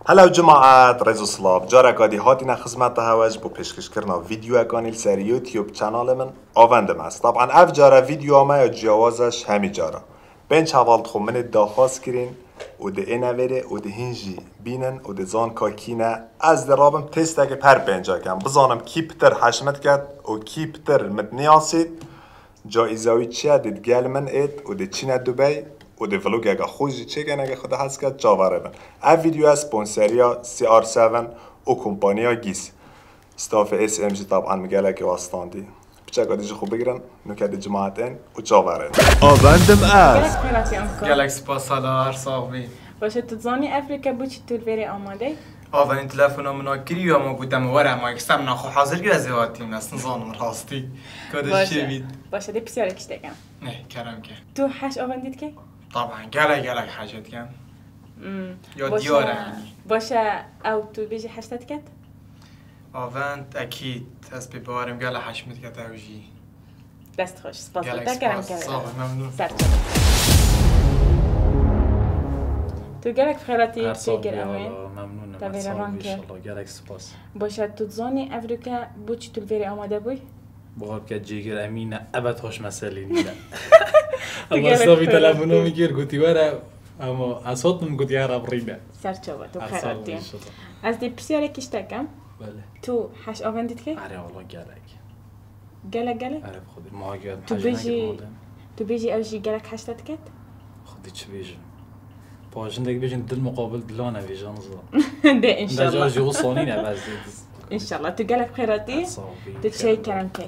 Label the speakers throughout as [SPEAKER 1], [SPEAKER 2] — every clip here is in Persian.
[SPEAKER 1] هلا جماعة رزو سلاب جارك هادي هاتينا خدمت هواج بو پیشکش کرنا ویدیو اکانیل سر یوتیوب چنال من آوندم است. طبعا اف جارا ویدیو ما یا جوازش همی جارا بین چوالت خو من داخواست کرین و ده اینه ویره و ده هنجی بینن و ده زان کاکینه از ده رابم تست اگه پر بینجا کم بزانم کی پتر حشمت کرد و کی پتر مدنیاسید جایزاوی چیه دید گل من اید و ده چینه دوبی و ده vlog اگه خوشی چگن اگه خدا هست کرد جاوره بن. اف ویدیو اسپانسریا CR7 و کمپانیا گیس استاف SMG طبعا مگله که واستاندی بچه قدیش خوب بگیرن نکرد جماعتین و جاوره
[SPEAKER 2] آوندم از
[SPEAKER 3] گلکس پاسالا صاحبی
[SPEAKER 4] باشه تو زانی افریقا بو چطور بری آماده؟
[SPEAKER 3] آولین تلفنم مناکری و ما بودم وره ما اکستم نخو حاضر گرزیواتیم نست نزانم راستی کدش چی بید؟
[SPEAKER 4] باشه ده بسیار کشتگم
[SPEAKER 3] نه کرم که
[SPEAKER 4] تو حش آوندید که؟
[SPEAKER 3] طبعا گلک حاجت کن یا دیاره
[SPEAKER 4] باشه او تو بیجی حشتت کد؟
[SPEAKER 3] آوند اکید هست ببارم گله حشمت کد اوجی
[SPEAKER 4] دست خوش سپاس
[SPEAKER 3] گلک سپاس صاحب ممنون
[SPEAKER 4] تو گلک خیراتی تیگر امین
[SPEAKER 2] ممنونم
[SPEAKER 4] تا بیر رانکه
[SPEAKER 2] انشالله گلک سپاس
[SPEAKER 4] باشه تو زانی افریقا بو چطور بری آماده بوی؟
[SPEAKER 2] بخواب که جیگر امینه ابد خوش مسئله نیده
[SPEAKER 4] گلک
[SPEAKER 2] اما صافی
[SPEAKER 4] خیراتی.
[SPEAKER 2] تلفنو میگیر گوتی وره اما اصواتم گوتی هر ابریده
[SPEAKER 4] سرچوبه تو خیراتی از دی بسیار کشتگم
[SPEAKER 2] بله
[SPEAKER 4] تو حش آوندید که؟
[SPEAKER 2] اره والله
[SPEAKER 4] گلک
[SPEAKER 2] اره بخودی ماهاگرد
[SPEAKER 4] تو بیجی تو بیجی اوجی گلک حشتت کد؟
[SPEAKER 2] خودی چه بیجن پاجن دیگه بیجن دل مقابل دلانه بیجن زا
[SPEAKER 4] ده انشالله
[SPEAKER 2] نجاج یو صانی نه بس
[SPEAKER 4] انشالله تو گلک خیراتی تو چه کرم که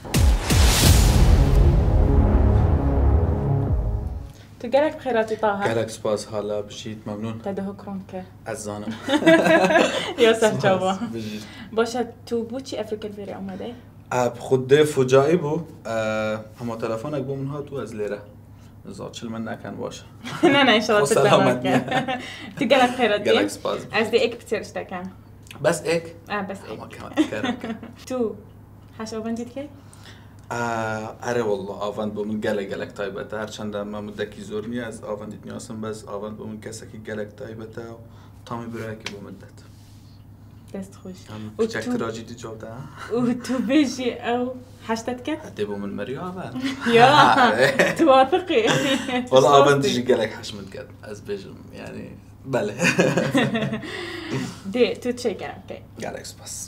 [SPEAKER 4] تو گلک خیراتی طاها
[SPEAKER 2] گلک سپاس حالا بشید ممنون
[SPEAKER 4] تده کرون که
[SPEAKER 2] از زانم
[SPEAKER 4] یا سرچوبه
[SPEAKER 2] بشید
[SPEAKER 4] باشه تو بو چی افریقا بری آماده؟
[SPEAKER 2] اب خود ده فجایی بو اما تلفن اگه بومن ها تو از لیره زاچل من نکن باشه
[SPEAKER 4] نه انشالله تو
[SPEAKER 2] سلامت
[SPEAKER 4] تمام که تو گلک خیراتی
[SPEAKER 2] گلک سپاس
[SPEAKER 4] از دی ایک بسیارش تکن
[SPEAKER 2] بس ایک
[SPEAKER 4] بس
[SPEAKER 2] اما
[SPEAKER 4] ایک
[SPEAKER 2] کمان کرم
[SPEAKER 4] تو حش آوندید که؟
[SPEAKER 2] اره والله آوند بومن گلک تایبته هرچند ما مدکی زور نی از آوندید نیاسم بس آوند بومن کسی که گلک تایبته و تامی برای که بومدت
[SPEAKER 4] دست خوش
[SPEAKER 2] هم چک تراجی دی جاده
[SPEAKER 4] و تو بیجی او حشتت کد؟
[SPEAKER 2] حتی بومن مری آوند
[SPEAKER 4] یا توافقی
[SPEAKER 2] والله آوند دیجی گلک حشمت کرد از بیجم یعنی بله
[SPEAKER 4] دی تو چه کرم که؟
[SPEAKER 2] گلک سپاس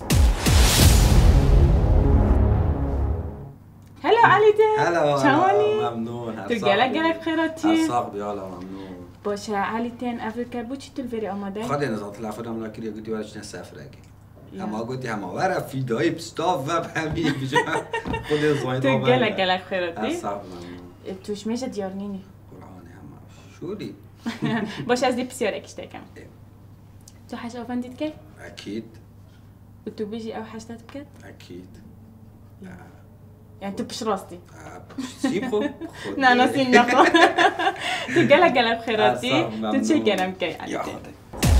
[SPEAKER 4] هلا علی ده
[SPEAKER 5] هلا
[SPEAKER 4] چوانی؟
[SPEAKER 5] ممنون
[SPEAKER 4] تو گلک خیراتی؟
[SPEAKER 5] صاحبي هلا ممنون
[SPEAKER 4] باشه علی تین افریقا بو چی تو بری آماده؟
[SPEAKER 5] خلينا نزغط العفو من كده قلت ولا شنو سافر اما قلت هم ورا في دايب ستاف و همین بجا خود زوین
[SPEAKER 4] تو گلک خیراتی؟
[SPEAKER 5] صاحب ممنون
[SPEAKER 4] توش میشه دیار نینی
[SPEAKER 5] قرآن هم شوری
[SPEAKER 4] باشه از دی بسیار اکشته کم تو حش آفندید که؟
[SPEAKER 5] اكيد
[SPEAKER 4] و تو بیجی او حشتت بکد؟
[SPEAKER 5] اكيد
[SPEAKER 4] یعنی تو پیش راستی؟
[SPEAKER 5] سيب خو
[SPEAKER 4] نه نسیم نخوا تو گلک خیراتی تو چه گرم که علی
[SPEAKER 5] يا
[SPEAKER 4] تین؟
[SPEAKER 5] خدي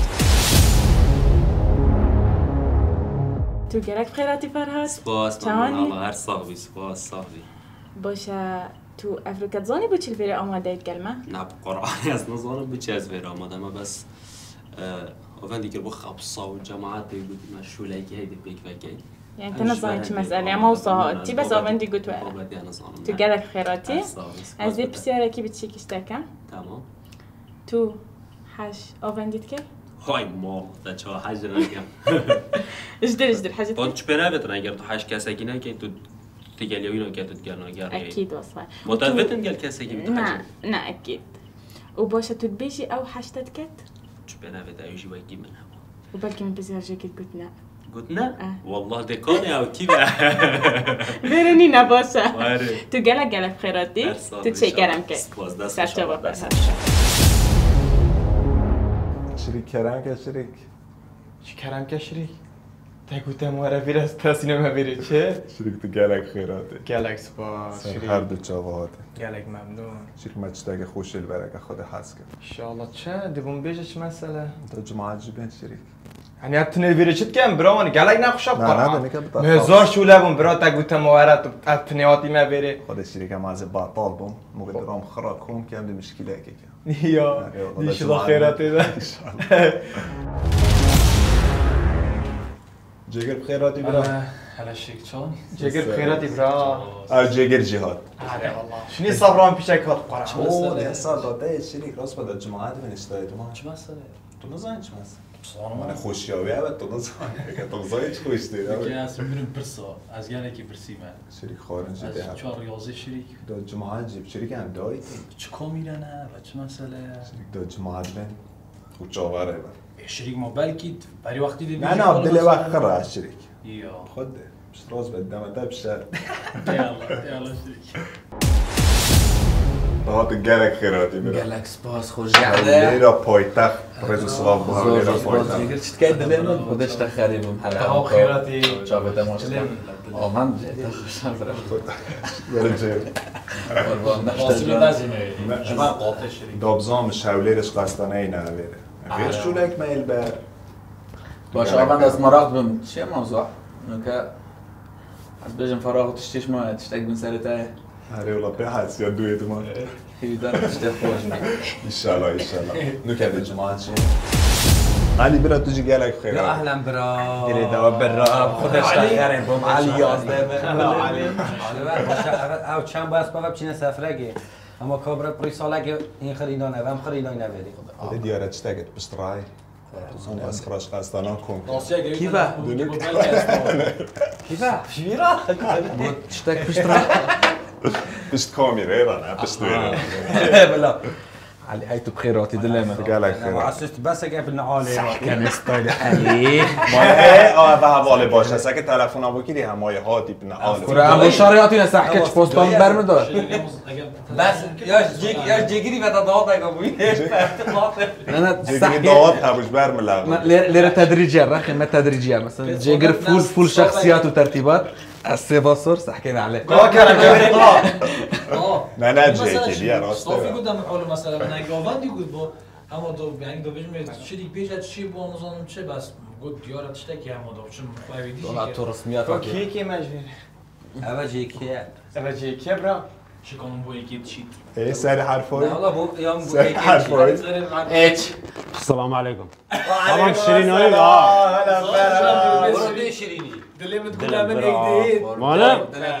[SPEAKER 4] تو گلک خیراتی فرهاد؟
[SPEAKER 6] سپاس
[SPEAKER 4] چوانی؟
[SPEAKER 6] ممنون الله هر صاحبی سپاس صاحبی
[SPEAKER 4] باشه تو افریقا زانی بود چی بری آماده اید کلمه؟
[SPEAKER 6] نه قرآنی از نظانم بچه از ویر آماده ما بس اوان دیگر با خبصا و جماعت بودیم از شوله که هیدی بیک وکی
[SPEAKER 4] یعنی تو نزانی چی مسئله اما وصاها تی بس آمن دیگو تو تو گلک خیراتی؟ از دی بسیاره کی بچی کشتکم؟
[SPEAKER 6] تمام
[SPEAKER 4] تو حش آوندید که؟
[SPEAKER 6] های مال ده چه حج نگم
[SPEAKER 4] اجدر حاجت
[SPEAKER 6] با چه بنا بتن اگر تو حج کسی که نه که تو تیگلی وینو که تو تگرنا گری
[SPEAKER 4] اکید وصفه
[SPEAKER 6] متوتن گل کسی که
[SPEAKER 4] نه
[SPEAKER 6] بتحج
[SPEAKER 4] نه اکید و باشه تو بیجی او حشتت کد؟
[SPEAKER 6] چه بنا بتن ایشی وکی من هم
[SPEAKER 4] و بلکه من بزیار جاکید گوت نه
[SPEAKER 6] قلت نه والله دکانه او کی به
[SPEAKER 4] برنی نباشه
[SPEAKER 6] آره.
[SPEAKER 4] تو گلک خیراتی تو چه گرم که؟
[SPEAKER 6] سپاس دست
[SPEAKER 4] سرچه با
[SPEAKER 6] شما.
[SPEAKER 1] شریک کرم که شریک
[SPEAKER 3] چی کرم که شریک؟ تا گوتم وره ویر از پرسینه ما بیره چه؟
[SPEAKER 1] شریک تو گلک خیراته
[SPEAKER 3] گلک سپاس
[SPEAKER 1] سر
[SPEAKER 3] شریک
[SPEAKER 1] هر دو جواهاته
[SPEAKER 3] گلک ممنون
[SPEAKER 1] شریک مچتاگ خوشیل برکه خود حس کرد
[SPEAKER 3] انشالله چه دیوم بیجه چه مسئله؟
[SPEAKER 1] تو جماعت جبین شریک
[SPEAKER 3] يعني هتني بيرشت كم برا گلک نخوشم
[SPEAKER 1] نه
[SPEAKER 3] قرآن
[SPEAKER 1] نه که
[SPEAKER 3] هزار شوله بون برا تا گوتم موارد اتنیاتی ما بره
[SPEAKER 1] خود شریک هم از باطال بوم موقع درام خراب کن که هم دی مشکله که
[SPEAKER 3] یا دیش خیراتی ده
[SPEAKER 1] جگر بخیراتی برا
[SPEAKER 7] هلا شيك شلون؟
[SPEAKER 3] جگر بخیراتی برا
[SPEAKER 1] او جگر جهاد
[SPEAKER 3] آره والله شنو صبران پیشک هات قرا
[SPEAKER 1] اوه حساب داده شریک راست بده جماعت من اشتای تو ما
[SPEAKER 7] شو مسألة؟
[SPEAKER 1] تو نزن چه مثلا
[SPEAKER 7] صالما
[SPEAKER 1] من خوشیابی اوت تو نزن که تو زایش خوش دی
[SPEAKER 7] که از من برسا از یعنی که برسی من
[SPEAKER 1] شریک خارنجی ده
[SPEAKER 7] از چهار ریاضی شریک
[SPEAKER 1] دا جماعت جیب شریک هم دایی
[SPEAKER 7] چه کامیرانه و چه مسئله
[SPEAKER 1] شریک دا جماعت بین و چاوره بر
[SPEAKER 7] شریک ما بلکی برای وقتی دیدی
[SPEAKER 1] نه نه دل وقت خرا شریک
[SPEAKER 7] یا
[SPEAKER 1] خود راز بدم ده بشر
[SPEAKER 7] یالا شریک
[SPEAKER 1] دهات گلک خیراتی برا
[SPEAKER 5] گلکس باز خوش
[SPEAKER 1] لیرا پایتخت رزو سلام با لیرا پایتخت
[SPEAKER 5] چت که دلم خودش تخریبم
[SPEAKER 3] ها خیراتی
[SPEAKER 5] چاپت ماست آمن خوشم برم
[SPEAKER 1] برا جیب
[SPEAKER 7] واصل لازمه جماعة قاطع شریک
[SPEAKER 1] دابزام شولیرش قصدانه ای نویره غیر شولک میل بر
[SPEAKER 5] باشه آمن از مراقب بم چیه موضوع؟ که از بجم فراغ تشتیش ما تشتک بین سرته
[SPEAKER 1] هره اولا به حدس یا دوی تو ما
[SPEAKER 5] خیلی دارم تشتک خوش می
[SPEAKER 1] ایشالا نو کرده جماعت چیه؟ علی برا تو جی گلک خیلی
[SPEAKER 5] اهلا برا
[SPEAKER 3] گلی دوا برا خودش تخیرین بوم
[SPEAKER 5] علی یازده
[SPEAKER 3] علی
[SPEAKER 8] او چند باید با بچینه سفرگی اما کابرا پری سالگی این خریدانه و هم خریدان نبیدی
[SPEAKER 1] خود دیاره چی تگت بشترای زانی از خراش قصدانان کن
[SPEAKER 5] کیفه؟ کیفه؟
[SPEAKER 3] شیرا
[SPEAKER 5] بود تشتک پشترا
[SPEAKER 1] پشت کامیره نه پشت دویره
[SPEAKER 5] بلا علی هی تو بخیراتی دلم
[SPEAKER 1] گلک خیلی
[SPEAKER 8] وعسست بس اگه بالنعاله
[SPEAKER 5] کن استایل علی
[SPEAKER 1] مایه به حواله باشه سکه تلفن ها بگیری همای هاتی بنا آله
[SPEAKER 5] کره همون شریعتی نسخ کچ پستان برمیدار
[SPEAKER 8] بس یا جگیری و دادات اگه بوینه
[SPEAKER 5] نه نه
[SPEAKER 1] جگری
[SPEAKER 5] صح
[SPEAKER 1] داد هبوش برملغ
[SPEAKER 5] ليرة تدريجية رخمة تدريجية مثلا جيجر فول شخصيات وترتيبات السيفاسور حكينا عليه
[SPEAKER 1] نه نه جیکی دیگه راسته
[SPEAKER 7] صافی بودم حول مثلا من گاوندی بود با اما دو یعنی دو بجم شدی پیش چی با نظام چه بس گفت دیارت تشتکی اما دو چون فایدی
[SPEAKER 5] والله تو رسميات
[SPEAKER 3] تو کی کی مجبور
[SPEAKER 8] اوه جیکیه
[SPEAKER 3] اوه جی کی برا
[SPEAKER 7] چه کنم با یکی چیت
[SPEAKER 1] ای سری حرفای
[SPEAKER 8] نه والله بو یا بو
[SPEAKER 1] سری حرفای
[SPEAKER 3] اچ
[SPEAKER 9] السلام عليكم طبعا شيرينوي لا
[SPEAKER 8] برو دی شیرینی
[SPEAKER 7] دلم تقول من ايدي
[SPEAKER 9] مالا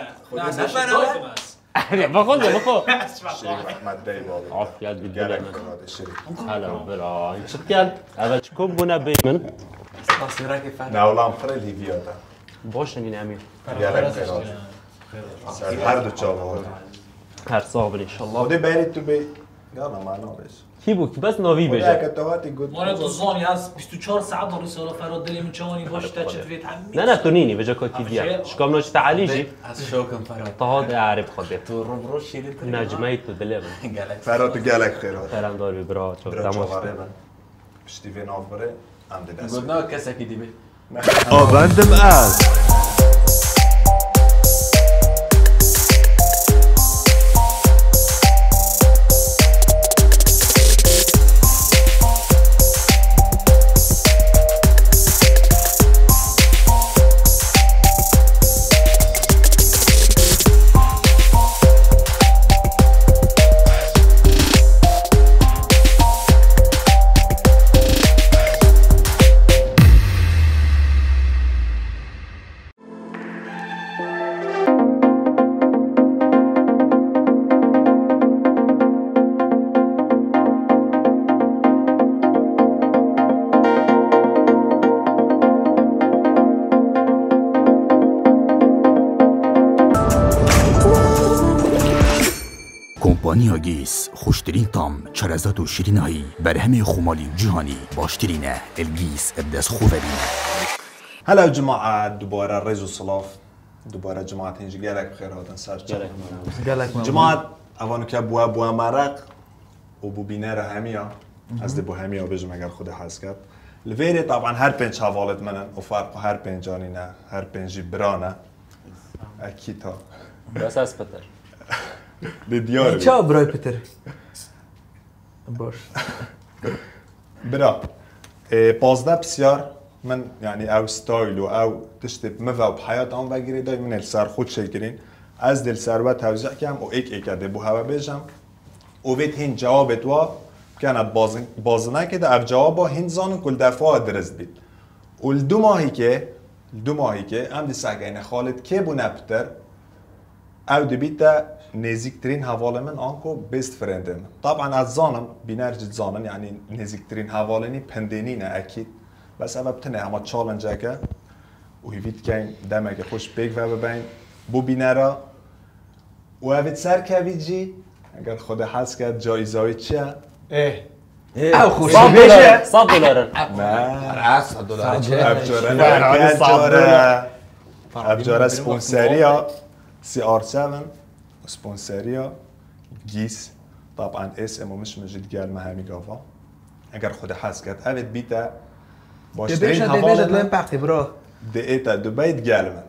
[SPEAKER 7] نه
[SPEAKER 9] باخذ
[SPEAKER 1] شریف احمد دی بابا
[SPEAKER 9] عافيات
[SPEAKER 1] گلک
[SPEAKER 9] بالدلم
[SPEAKER 1] خراده شریف
[SPEAKER 9] هلا برا شكل هذا شكون بنا بيمن
[SPEAKER 5] تصويرك كيف
[SPEAKER 1] نه اولا مخره لیویا ده
[SPEAKER 9] باش من امير
[SPEAKER 1] گلک خراده سر هر دو چاوه
[SPEAKER 9] هر صابر ان شاء الله
[SPEAKER 1] خودی برید تو بی یالا معنا بش
[SPEAKER 9] كي بوك بس نوفي
[SPEAKER 1] خودی
[SPEAKER 9] بجا
[SPEAKER 1] اکه تواتی گود
[SPEAKER 7] ما تو زانی هست 24 ساعت داری سال فراد دلی من چوانی باش تا چت فيت همین
[SPEAKER 9] لا تونيني بجا كوكي ديا شكون نوش تعاليجي
[SPEAKER 5] از شوكم فراد
[SPEAKER 9] طهاد اعرف خدي
[SPEAKER 5] تو رو شیرین
[SPEAKER 9] نجميت دلم
[SPEAKER 1] فرات گلک خیراده
[SPEAKER 9] سلام دار برا تو
[SPEAKER 1] برا
[SPEAKER 9] دماغ
[SPEAKER 1] چاواره من پشتی وی ناف بره ام ده دست
[SPEAKER 5] قلنا كسكي دي بي
[SPEAKER 10] آوند از
[SPEAKER 11] کمپانی گیس خوشترین تام چرزات و شیرینایی بر همه خمالی جهانی باشترینه الگیس ابدس خوبرینه
[SPEAKER 1] هلا جماعة دوباره رزو صلاف دوباره جماعة هنجي گلک بخیر هاتن سر چه جماعة اوانو که بوا مرق و بو بینه را همیا از دی بو همیا بجم اگر خود حس کرد الفيري طبعا هر پنج حوالت منن و فرق هر پنجانی نه هر پنجی برانه اکی تا
[SPEAKER 9] بس اسبتر
[SPEAKER 1] دی دیار
[SPEAKER 5] چه برای پتر باش
[SPEAKER 1] برا 15 بسیار من يعني او ستایل او تشتی مفا بحیات آن بگیری دای من السر خود شکرین از دل سر و توضیح کم و ایک ده بو هوا بیجم و وید هین جوابت وا کند بازنه که ده اف جوابا هین زانو کل دفعه درست بید و 2 ماهی که 2 ماهی که ام دی سگین خالد که بو نپتر او دبیتا نزیکترین حواله من آنکو بیست فرنده من طبعا از زانم بینرجت زانن یعنی نزیکترین حوالنی پندینینه اکید بس اما بتنه همه چالنج اکه و هیوید که دمه که خوش بیگ و ببین بو بینرا و اوید سر کوید جی اگر خود حس کرد جایزه چیه؟
[SPEAKER 8] او خوش
[SPEAKER 9] $100 $100
[SPEAKER 1] نه
[SPEAKER 8] $100
[SPEAKER 1] چه؟ ابجاره سپونسریا CR7 سپونسریا گیس طبعا اسمه مش مجد قال ما همي قافا اگر خود حس کرد اوید بیتا باشترین حواله
[SPEAKER 8] لين باقي برو
[SPEAKER 1] دقيتا دبي قال من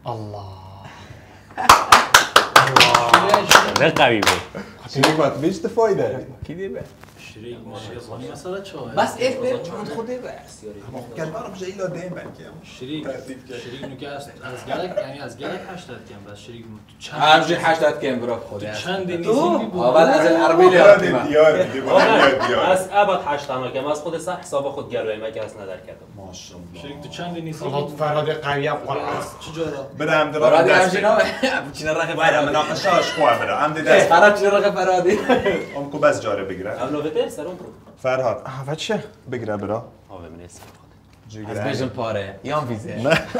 [SPEAKER 9] ده قوي بود
[SPEAKER 1] شريك ما تبيش تفايدة
[SPEAKER 7] شريك ماشي مثلا چه
[SPEAKER 8] بس اف بير چون خوده بس
[SPEAKER 1] كان بعرف جاي له دين بنك
[SPEAKER 7] شريك نوكه از گلک یعنی از گلک 80 کم بس شريك
[SPEAKER 8] همجي 80 كم برو خوده
[SPEAKER 7] چند نیزی بود
[SPEAKER 8] اول از العربی
[SPEAKER 1] ديار
[SPEAKER 9] از ابد 8 کم از خود صح حساب خود گروی مگه از ندر کردم
[SPEAKER 1] ماشاءالله
[SPEAKER 7] شريك تو چند نیزی
[SPEAKER 3] فراد قوی قرآن
[SPEAKER 7] چجورا
[SPEAKER 1] بدم
[SPEAKER 8] فرادي
[SPEAKER 1] درا
[SPEAKER 8] همجي نو بچين رقم
[SPEAKER 1] باید مناقشاش خواه بدم عم دي دست
[SPEAKER 8] فراد چين رقم فرادي
[SPEAKER 1] امكو بس جاره بگیره
[SPEAKER 9] اولویت سرم برو
[SPEAKER 1] فرهاد
[SPEAKER 3] و چه؟
[SPEAKER 1] بگیره برا
[SPEAKER 9] آوه من اسم
[SPEAKER 8] از بیشتر پاره یام ویزه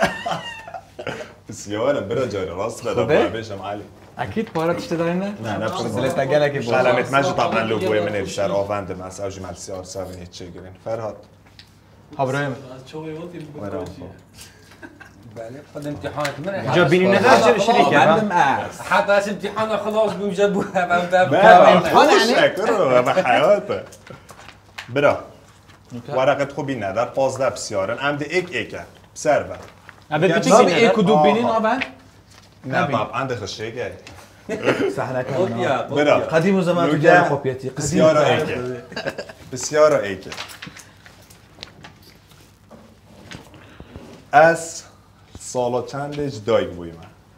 [SPEAKER 1] بسیاره برا جاره راست بدم
[SPEAKER 3] خوبه؟
[SPEAKER 1] بشم علی
[SPEAKER 3] اكيد پاره تشته دارینه؟
[SPEAKER 1] نه نه
[SPEAKER 3] زلتا گلکی بود
[SPEAKER 1] علامت مجد طبعا لوگوی من الشهر آونده من از اوجی مال CR7 چه گیرین فرهاد
[SPEAKER 3] ابراهیم
[SPEAKER 1] ورام
[SPEAKER 8] بله خد امتحانات من
[SPEAKER 3] اینجا بینینه هر شریکه
[SPEAKER 8] حتى اش امتحان خلاص بيجابوها
[SPEAKER 1] امتحان شکر و حیاته برا ورقت خوبی نه در 15 بسیارن عمد ایک بسر بر
[SPEAKER 3] ابد بچه گینه
[SPEAKER 8] یک و دو بینین آبن
[SPEAKER 1] نه باب عند خشیگه
[SPEAKER 3] سهله
[SPEAKER 1] برا
[SPEAKER 3] قدیم زمان تو جای خوبیتی
[SPEAKER 1] بسیار ایکه از سالا چندش دایگ بوی من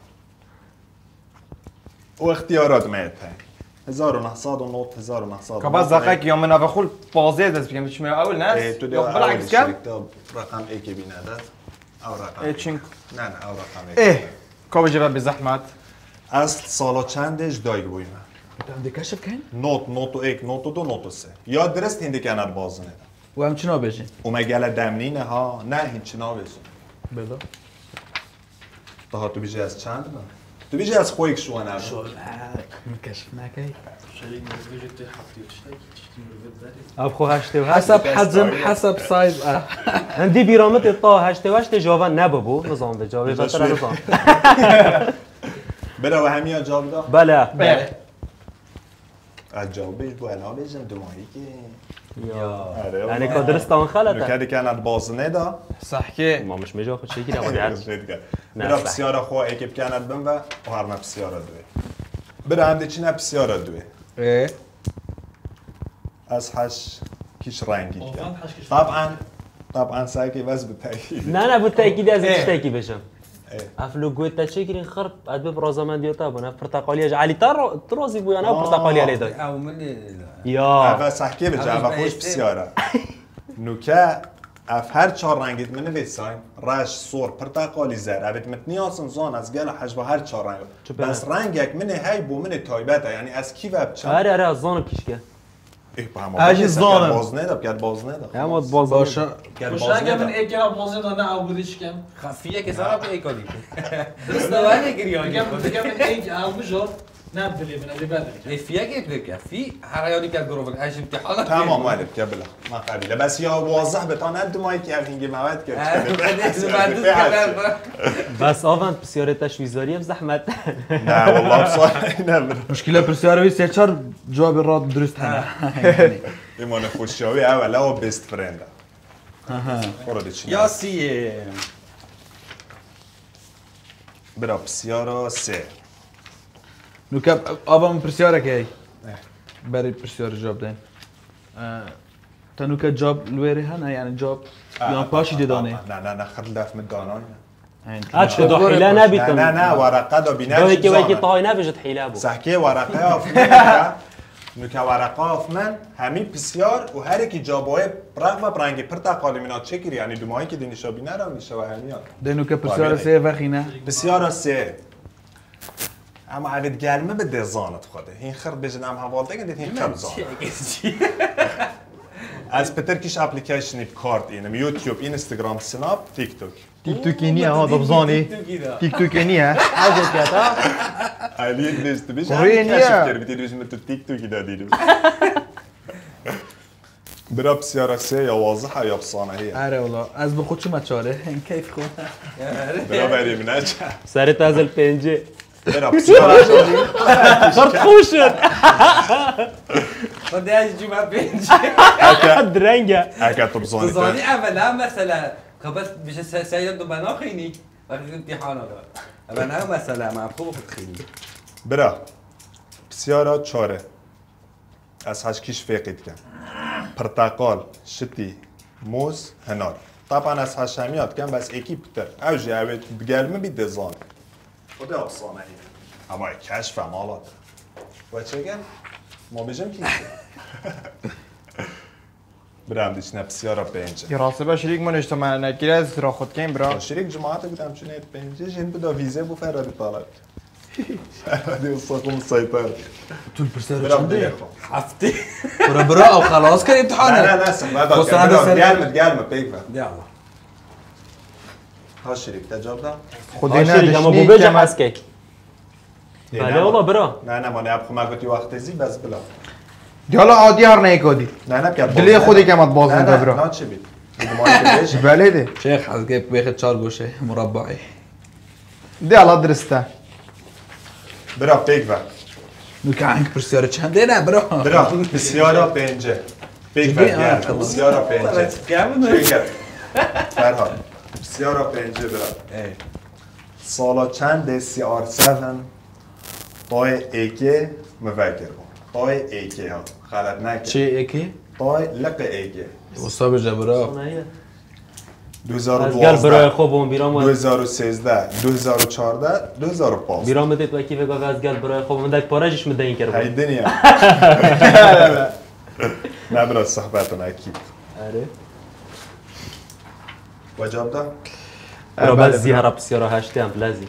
[SPEAKER 1] و اختیارات میته 1909 1900
[SPEAKER 3] كباز دقيق يوم انا بقول بازيد بس بيعمل شو اول ناس بالعكس كان
[SPEAKER 1] رقم ای که بینه او رقم
[SPEAKER 3] ايه تشينك
[SPEAKER 1] نه او رقم
[SPEAKER 3] ايه كوبا جواب بزحمات
[SPEAKER 1] اصل سالا چندش دایگ بوی من
[SPEAKER 3] عندك كشف كان
[SPEAKER 1] نوت و یک نوت و دو نوت و سه یا درست هندی کنار بازنه
[SPEAKER 3] و هم چنا بجین
[SPEAKER 1] و مگل دمنینه ها نه هیچ چنا بجین
[SPEAKER 3] بلا
[SPEAKER 1] تا تو بیجی از چند من تو بیجی از خویک شو انا
[SPEAKER 3] كشف ناكي
[SPEAKER 7] شريك مزوجك تحطي وتشتكي
[SPEAKER 3] اب خو هشته حسب حجم حسب سايز
[SPEAKER 9] عندي بيرامت الطا هشته جوان نبابو نظام به جواب بتر نظام
[SPEAKER 1] بلا و همیا جواب دا
[SPEAKER 9] بله
[SPEAKER 1] جوابش بو انا بجم دو ماهی که
[SPEAKER 9] یا یعنی که درستان خلطه
[SPEAKER 1] نکردی که انا بازنه دا
[SPEAKER 3] صح که
[SPEAKER 9] ما مش مجا خود شيء كده ودي
[SPEAKER 1] برا بسیارا خو اکیب کند بم و هر ما بسیارا دوی برا هم دیچی نه بسیارا دوی
[SPEAKER 3] ايه
[SPEAKER 1] از هش کیش رنگی کرد
[SPEAKER 7] آفان هش کیش
[SPEAKER 1] طبعا سعی که وز بتاکی
[SPEAKER 9] نه بالتاكيد لازم تشتكي بشم افلو قويت تشكرين خرب ادب برازمان ديوتا بنا برتقاليه علي تروزي بو انا برتقاليه علي داي
[SPEAKER 8] او من
[SPEAKER 9] يا
[SPEAKER 1] اول سحکی به جواب خوش بسیارا نوکه اف هر 4 رنگیت من ویساین رش سور پرتقالی زر اوید متنی آسن زان از گل حجب هر 4 رنگ بس رنگک من هی بو من تایبته یعنی از کی وب چند
[SPEAKER 9] اره از زانم کیشکه
[SPEAKER 1] ای با هم
[SPEAKER 3] اجی زانم
[SPEAKER 1] بازنه دا کرد بازنه دا
[SPEAKER 9] اما باز
[SPEAKER 3] باشه
[SPEAKER 7] خوشنگ من یک گرم بازه دانه او بودیش کم
[SPEAKER 8] خفیه که سارا به ایکادی درست نوانه گریانی
[SPEAKER 7] میگم من یک او بجا نه بلی من علی بدر
[SPEAKER 8] فيها كيف لك في حرياني كالجروب ايش امتحانات
[SPEAKER 1] تمام ولد قبل ما قبيله بس يا واضح بتان قد ما يك هنگي مواد کرد
[SPEAKER 9] بس آوند بسیار تشویزاری هم زحمت
[SPEAKER 1] نه والله بصراحه نه
[SPEAKER 3] مشكله برساروي سيرشر جواب الراد درست هنا
[SPEAKER 1] ایمان خوشیاوی اول او بیست فرند خورده چی
[SPEAKER 8] يا سي
[SPEAKER 1] برا بسیارا سه
[SPEAKER 3] نوكاب ابا من برسيارك هي بري برسيار جواب دين تنوكا جواب لويري هنا يعني جواب يوم باشي ديداني
[SPEAKER 1] نه خرد لف من دانان
[SPEAKER 9] هات دو حيله نبيتم
[SPEAKER 1] نه ورقه دا بینه
[SPEAKER 9] دو هيك ويكي طاي نبجت حيله ابو
[SPEAKER 1] سحكي ورقه افنه نوکه ورقاف من همین بسیار و هر کی جابای برق و برنگی پرتقالی مینا چکری یعنی دو ماهی که دینشا بینه رو میشه و همیان
[SPEAKER 2] دنوکه بسیار سه وقینه
[SPEAKER 1] بسیار سه اما عوید گلمه به دزانت خوده این خرد بجنم حوالده که این خرد زان از پتر کش اپلیکیشنی کارت اینم یوتیوب اینستاگرام سناب تیک توک
[SPEAKER 3] تیک توکی نیه ها دبزانی تیک توکی نیه
[SPEAKER 9] عجب کرد ها
[SPEAKER 1] علی نشت بیش
[SPEAKER 3] روی نیه.
[SPEAKER 1] کشف کرد بیتیروش تو تیک توکی دادیرو برا بسیار سه یا واضحه یا افسانه‌ایه
[SPEAKER 2] آره والله از به خود چه مچاله این کیف کن
[SPEAKER 1] برا بریم نه چه
[SPEAKER 9] سرت از الپنجه
[SPEAKER 1] برا بسیار
[SPEAKER 9] خرد خوش شد
[SPEAKER 8] خود از جمعه بینج
[SPEAKER 9] درنگه
[SPEAKER 1] اگه تو بزانی
[SPEAKER 8] تزانی اولا مثلا خب بشه سعید دو بنا خینی وقتی امتحان دار اولا مثلا مفهوم خود خینی
[SPEAKER 1] برا بسیارا چاره از هشکیش فقید کن پرتقال شتی موز هنار طبعا از هشمیات کن بس اکی پتر اوجی اوید بگلمه بی دزان خود افسانه ای اما کشف مالات و چه گن؟ ما بجم کی؟ برام دیش بسیارا پنجه
[SPEAKER 3] که راسته با شریک من اجتماع نگیره از را خود کن برا
[SPEAKER 1] شریک جماعت بودم چونه پنجه جن بودا ویزه بو فرادی طالب فرادی اصاقم سایپر
[SPEAKER 2] طول برسر
[SPEAKER 1] برام دیگه
[SPEAKER 8] هفته
[SPEAKER 2] برا او خلاص کرد امتحانه
[SPEAKER 1] نه نه نه سمت گرمه پیک
[SPEAKER 8] یا
[SPEAKER 1] ها شریک تجاب دا
[SPEAKER 3] خودی
[SPEAKER 9] شریک اما بو بجم از که بله والله برا
[SPEAKER 1] نه نه مانه اب خمه گوتی وقت زی بس بلا
[SPEAKER 3] دیالا عادی هر نیکادی
[SPEAKER 1] نه نه بکرد
[SPEAKER 3] دلی خودی که مت بازنده
[SPEAKER 1] نه
[SPEAKER 3] برا
[SPEAKER 1] نه چه بید بید
[SPEAKER 3] بله ده
[SPEAKER 2] شیخ از گیب بیخد 4 گوشه مربعی
[SPEAKER 3] دیالا درسته
[SPEAKER 1] برا پیک و
[SPEAKER 2] نوکه هنگ بسیار چنده نه برا
[SPEAKER 1] برا بسیارا پنجه پیک و گرم بسیارا پنجه چه فرهاد بسیارا پنجه برا سالا چند CR7 پای ایکه مفکر کن پای ایکه ها خلط نکن
[SPEAKER 2] چه ایکی؟
[SPEAKER 1] پای لق ایکه
[SPEAKER 2] وصاب جبرا
[SPEAKER 1] 2012
[SPEAKER 9] از گل برای خوب بیرام
[SPEAKER 1] 2013 2014 2015
[SPEAKER 9] بیرام دید و کیف گاو از گل برای خوب من دک پارجش مده این کرد
[SPEAKER 1] هی دنیا نه برای صحبتون اکید
[SPEAKER 9] آره
[SPEAKER 1] وجاب دا؟
[SPEAKER 9] برا بعضی هر بسیارا هشتی هم لازی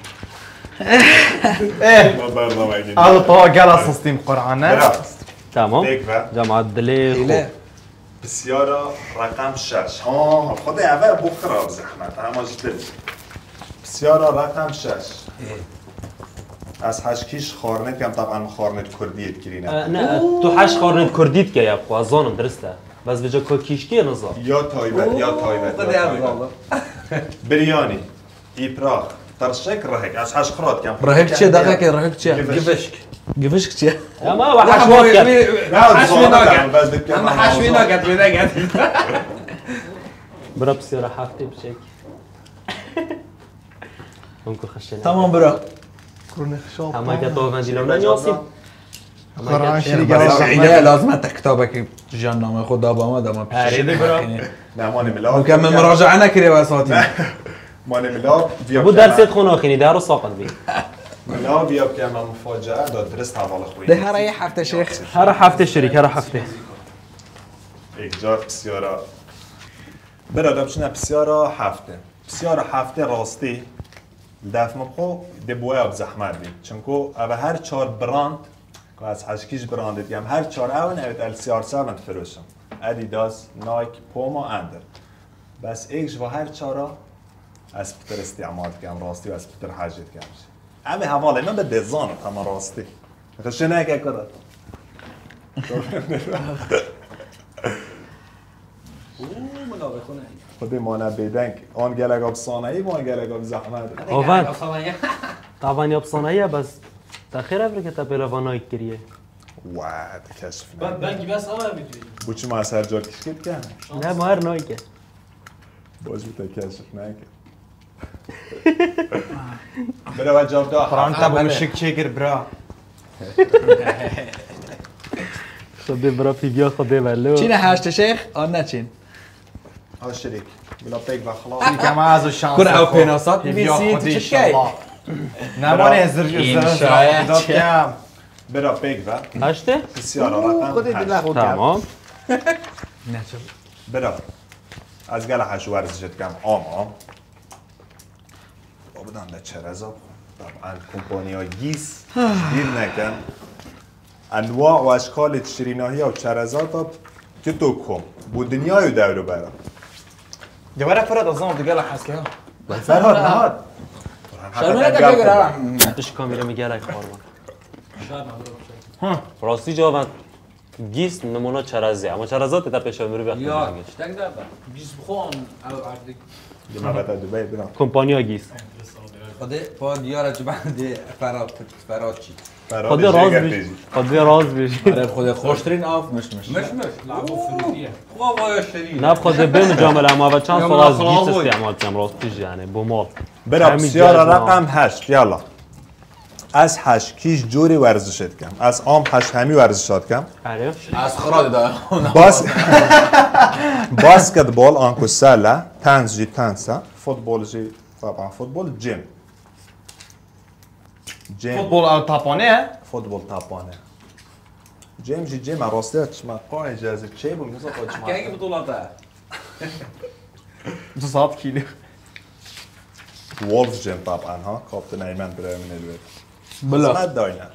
[SPEAKER 1] ما برنامه اگید
[SPEAKER 3] هذا طوا قال اسستیم قرآنه
[SPEAKER 1] برا
[SPEAKER 9] تمام
[SPEAKER 1] پیک و
[SPEAKER 9] جماعت دلی خوب
[SPEAKER 1] بسیارا رقم 6 ها خود اول بخراب زحمت اما جدل بسیارا رقم 6 از هشکیش خارنت کم طبعا خارنت کردیت کرینه
[SPEAKER 9] نه تو هش خارنت کردید که یا خو ازانم درسته بس بجا که کیشکی نظام
[SPEAKER 1] یا تایبت یا تایبت بریانی ایپراخ ترشک رهک از هش خراد کم
[SPEAKER 2] رهک چه دقیقه رهک چه؟
[SPEAKER 1] گوشک
[SPEAKER 2] گوشک چه؟
[SPEAKER 9] اما و حشوات کرد
[SPEAKER 1] حشوی ناگد
[SPEAKER 8] اما حشوی ناگد نگد
[SPEAKER 9] برا بسیارا هفته بشک ممكن خشنا
[SPEAKER 2] تمام برا
[SPEAKER 3] کرونه خشاب
[SPEAKER 9] همه که تو وندیلم نمیاسیم
[SPEAKER 3] قرآن شریک
[SPEAKER 2] اینه لازم کتابه که جان نامه خدا با ما دام پیش
[SPEAKER 1] نه مانه ملاک
[SPEAKER 2] ممكن من مراجعه نکری واساتی
[SPEAKER 1] مانه ملاک
[SPEAKER 9] بود درست خونه آخینی در رو ساقط بی
[SPEAKER 1] ملاک بیاب که من مفاجعه داد درست حواله خویی
[SPEAKER 2] ده هر یه هفته شیخ
[SPEAKER 9] هر هفته شریک هر هفته
[SPEAKER 1] یک جا بسیارا برادم شنه بسیارا هفته راستی دفع مبخو دبوه اب زحمت بید چونکو اوه هر 4 براند که از هشکیش براند دیم هر 4 اون اوید LCR7 فروشم ادیداس، نایک، پوما، اندر بس ایکش و هر 4 از پتر استعمال کم راستی و از پتر حاجت کمش همه حواله من به دزانم همه راستی خشنه که کداد خودی مانه بیدنگ آن گلگ افسانه‌ای و آن گلگ زحمت
[SPEAKER 9] آوان طبعا افسانه‌ایه بس تاخیر افریقا تا پیلوانای کریه
[SPEAKER 1] واه کشف
[SPEAKER 7] بعد بنگی بس آمه میتونی
[SPEAKER 1] بوچی ما سر جار کشید که
[SPEAKER 9] نه ما هر نایی که
[SPEAKER 1] باش بوده کشف نکه برا و جاب دا
[SPEAKER 3] قرآن تبا مشک چیگر برا
[SPEAKER 9] خده برا پی بیا خده ولو
[SPEAKER 2] چینه هشت شیخ آن نه چین
[SPEAKER 1] ها شریک بلا پیک و خلاص
[SPEAKER 3] که ما از شانس
[SPEAKER 2] کن او پیناسات میبینی تو چه کی
[SPEAKER 3] نمانه ازر داد کم
[SPEAKER 1] برا بگو
[SPEAKER 9] هشته؟
[SPEAKER 1] بسیار رقم هشت
[SPEAKER 9] تمام
[SPEAKER 1] برا از گل هشت ورزشت کم آم با بدن ده چرزا طبعا کمپانیا گیس دیر نکن انواع و اشکال شیریناهی و چرزات که تو کم بود دنیای دورو برا
[SPEAKER 3] جواره فراد از آن دیگه لحظه ها
[SPEAKER 1] فرهاد نهاد
[SPEAKER 8] شرمه نکه گرم
[SPEAKER 9] اش کامیرا میگه خورمان راستی جوابن گیس نمونه چرزه اما چرزات در پیش میرو بیاد
[SPEAKER 8] یا شتک دارم
[SPEAKER 7] بیس بخوان او عردی
[SPEAKER 1] دیما بتا دبی برام
[SPEAKER 9] کمپانیا گیس
[SPEAKER 8] خود با دیار جبنده فراد چی
[SPEAKER 9] خود راز بیشی
[SPEAKER 8] آره خود خوشترین آف مش
[SPEAKER 7] لعبو فروتیه
[SPEAKER 8] خواه شدید
[SPEAKER 9] نه خود بین جامل اما و چند سال از گیس استعمال کم راستیش یعنی بومال
[SPEAKER 1] برا بسیار رقم هشت یالا از هشت کیش جوری ورزشت کم از آم هشت همی ورزشات کم
[SPEAKER 8] از خراد داره
[SPEAKER 1] باسكتبول انكو سله تنس جي تنسا فوتبول جي طبعا فوتبول جيم
[SPEAKER 3] فوتبول او تاپانه
[SPEAKER 1] فوتبول تابانه جيم جي جيم راسته ما قاع اجازه شيء بو مثلا قاع
[SPEAKER 8] که بطولات
[SPEAKER 3] 200 کیلو
[SPEAKER 1] وولف جيم طبعا ها كابتن ايمن برای من الوقت
[SPEAKER 3] بلا
[SPEAKER 1] ما داينا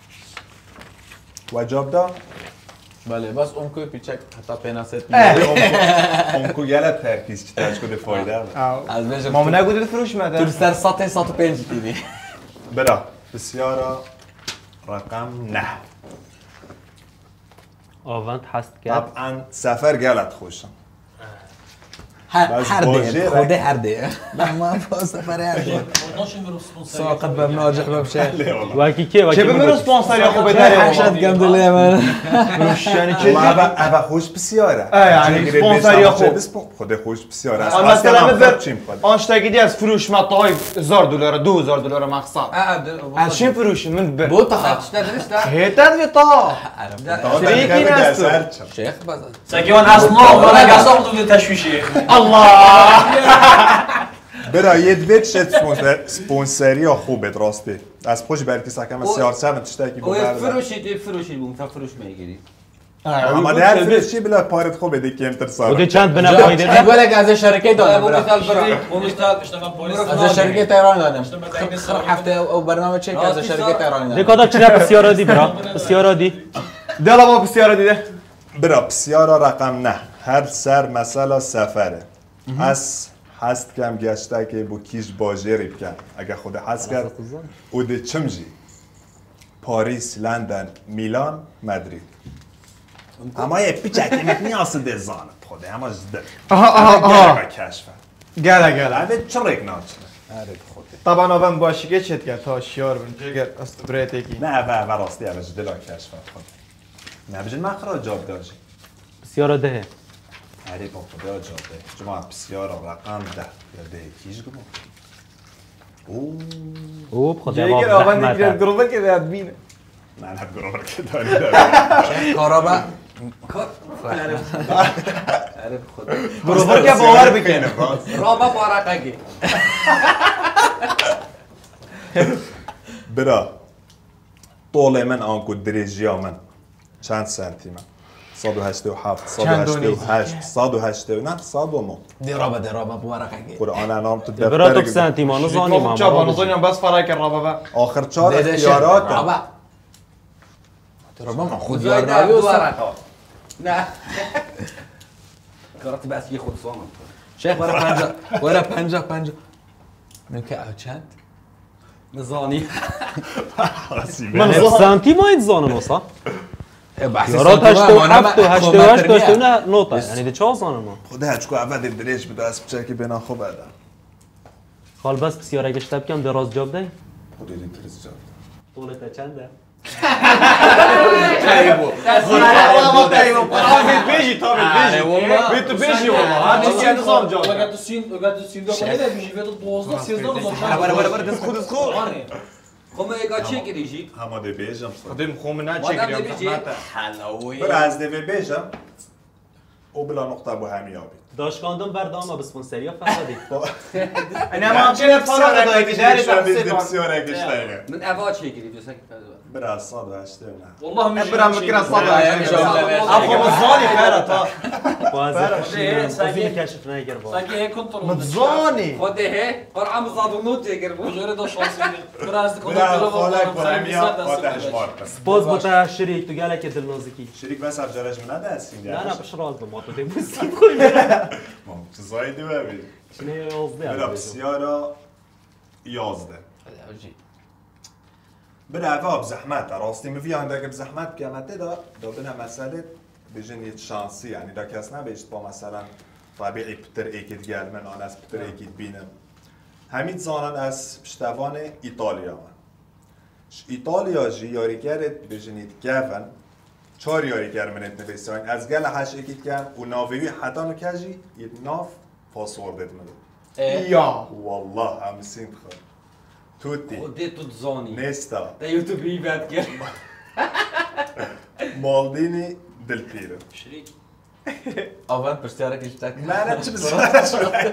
[SPEAKER 1] وجاب دا
[SPEAKER 8] بله بس اون کوی پیچک حتی پیناست
[SPEAKER 1] اونکو گله ترکیز چی تاش کده فایده
[SPEAKER 8] از بجم
[SPEAKER 3] ما نگودید فروش مده
[SPEAKER 8] تو سر 105 دیدی
[SPEAKER 1] برا بسیارا رقم نه
[SPEAKER 9] آوند هست کرد
[SPEAKER 1] طبعا سفر گلت خوشم
[SPEAKER 8] هر ده خود هر ده ما سفر هر ده ساقط بم ناجح بمشه
[SPEAKER 9] وکی که
[SPEAKER 3] چه بمیرو سپانسر یا خوب بداری
[SPEAKER 8] حشد گم دلی من
[SPEAKER 3] فروش یعنی چه
[SPEAKER 1] ابا خوش بسیاره
[SPEAKER 3] یعنی سپانسر یا خوب
[SPEAKER 1] خود خوش بسیاره
[SPEAKER 3] آن مثلا بذار آنشتاگیدی از فروش متاهای $1000 $2000 مقصد از چه فروشی من بر
[SPEAKER 8] بو تخطش ندارش ده
[SPEAKER 3] هیتر وی تا
[SPEAKER 1] شریکی نستو
[SPEAKER 8] شیخ بزن
[SPEAKER 7] ساکیوان اصلا ولا قصاب تو تشویشی
[SPEAKER 3] الله
[SPEAKER 1] برا یه دویت شد سپونسری خوبه راستی از خوش برکی سکم سیارسه من تشتاکی
[SPEAKER 8] او فروشی بوم تا فروش میگیری
[SPEAKER 1] اما در فروشی بلا پارت خوبه دی کمتر سارا
[SPEAKER 9] اوکی چند بنا پایده
[SPEAKER 8] اقول لك از شرکت دادم از شرکت ایران دادم هفته او برنامه چک از شرکت ایران دادم
[SPEAKER 9] دیگه چرا بسیار دی برا بسیار دی
[SPEAKER 3] دلا با بسیار دیده
[SPEAKER 1] برا بسیار رقم نه هر سر مثلا سفره از هست کم گشته که بو کیش باجری بکن اگه خود هست کرد او ده چمجی پاریس، لندن، میلان، مدرید اما یه پیچکی نیاز ده زانت خوده اما جده گره کشفه
[SPEAKER 3] گله
[SPEAKER 1] اوه چرک ناچنه
[SPEAKER 3] طبعا آبان باشی که چید کرد تا شیار بین جگر استبریت ایکی
[SPEAKER 1] نه اوه راستی اوه جده لا کشفه خود نه بجن مخرا جاب داشی
[SPEAKER 9] بسیار ده
[SPEAKER 1] هری با خدا جاده جماعت بسیار رقم 10 یا ده کیش گمون
[SPEAKER 9] او خدا
[SPEAKER 3] جگر آبان دیگر گروه که داد بینه
[SPEAKER 1] نه نه گروه که داری داری
[SPEAKER 8] کارابا
[SPEAKER 3] گروه که باور بکنه
[SPEAKER 8] رابا بارقگی
[SPEAKER 1] برا طول من آنکو درجیا من چند سانتی من 187 188 189 109
[SPEAKER 8] درابا بارقگی
[SPEAKER 1] قرآن انام تو
[SPEAKER 9] برا تو
[SPEAKER 1] دفتر
[SPEAKER 9] سانتی ما نزانی ما
[SPEAKER 3] چابا نزانی بس فرق رابا
[SPEAKER 1] آخر 4 اختیارات
[SPEAKER 8] درابا ما خود یاری نه کارت بس یه خود سوام شیخ ورا 50 نکه او چند نزانی
[SPEAKER 9] من سانتی ما زانم وصا یارات 87 و 88 89 نوتا یعنی ده 4 زانم
[SPEAKER 1] خدا هچکو اول درج بده اسب چه که بنا خوب ادا
[SPEAKER 9] خال بس بسیار اگه شتاب کم دراز جاب ده
[SPEAKER 1] خدا این ترس جاب
[SPEAKER 9] طولت چنده
[SPEAKER 8] تایبو
[SPEAKER 3] والله تایبو تابت بیجی بیت بیجی والله چی نظام جاب
[SPEAKER 7] وقت سین دو کنه بیجی به 12 13 نظام
[SPEAKER 3] برابر دست خود
[SPEAKER 8] خب اگه چه کردی
[SPEAKER 1] همه ده بیجم
[SPEAKER 3] خودم خوم نه چه کردم
[SPEAKER 8] حلاوی
[SPEAKER 1] بر از ده بیجم او بلا نقطه بو همی آبید
[SPEAKER 9] داشکاندم بردام بسپانسری فرادی
[SPEAKER 3] انا ما چه فراد دایی داری
[SPEAKER 1] بسیاره
[SPEAKER 8] من اوا چه گیری دوست
[SPEAKER 1] برا 180 نه
[SPEAKER 7] والله
[SPEAKER 3] برا ممكن 120 افو مزاني فرا
[SPEAKER 9] بازی کشف نگر با
[SPEAKER 7] ساكي هيك كنترول
[SPEAKER 3] متزاني
[SPEAKER 8] خده هه قرعه مصاد نوت يقربوا
[SPEAKER 7] غير ده شخصي براز
[SPEAKER 1] برا خالك برامیا آتش مار
[SPEAKER 9] باز بوتا شریک تو گله که دلنازکی
[SPEAKER 1] شریک بس افجارش منده هستیم
[SPEAKER 9] نه نه بش راز ما تو دیوسی خوی
[SPEAKER 1] ما چیزایی دو ببین
[SPEAKER 9] شنو یازده
[SPEAKER 1] برا بسیارا 11 برا بزحمت راستی مفی عندك بزحمت قامت دا بنا مساله بجنية شانسي يعني دا كاس نبيش با مثلا طبيعي بتر اكيد قال من انا از بتر اكيد بينم همین زانن از پشتوان ایتالیا من ایتالیا جی یاریگرت بجنید گفن 4 یاریگر منت نویساین از گل هش اکید کن و ناویوی حتی نکجی یه ناف پاسوردت منو
[SPEAKER 3] یا
[SPEAKER 1] والله همسين بخير توتي
[SPEAKER 8] خده تو زانی
[SPEAKER 1] نيستا
[SPEAKER 8] ده یوتیوبی بد کرد
[SPEAKER 1] مالديني دل بيرو
[SPEAKER 8] شریک
[SPEAKER 2] اول بسیاره کشتک
[SPEAKER 1] لا چه بسیاره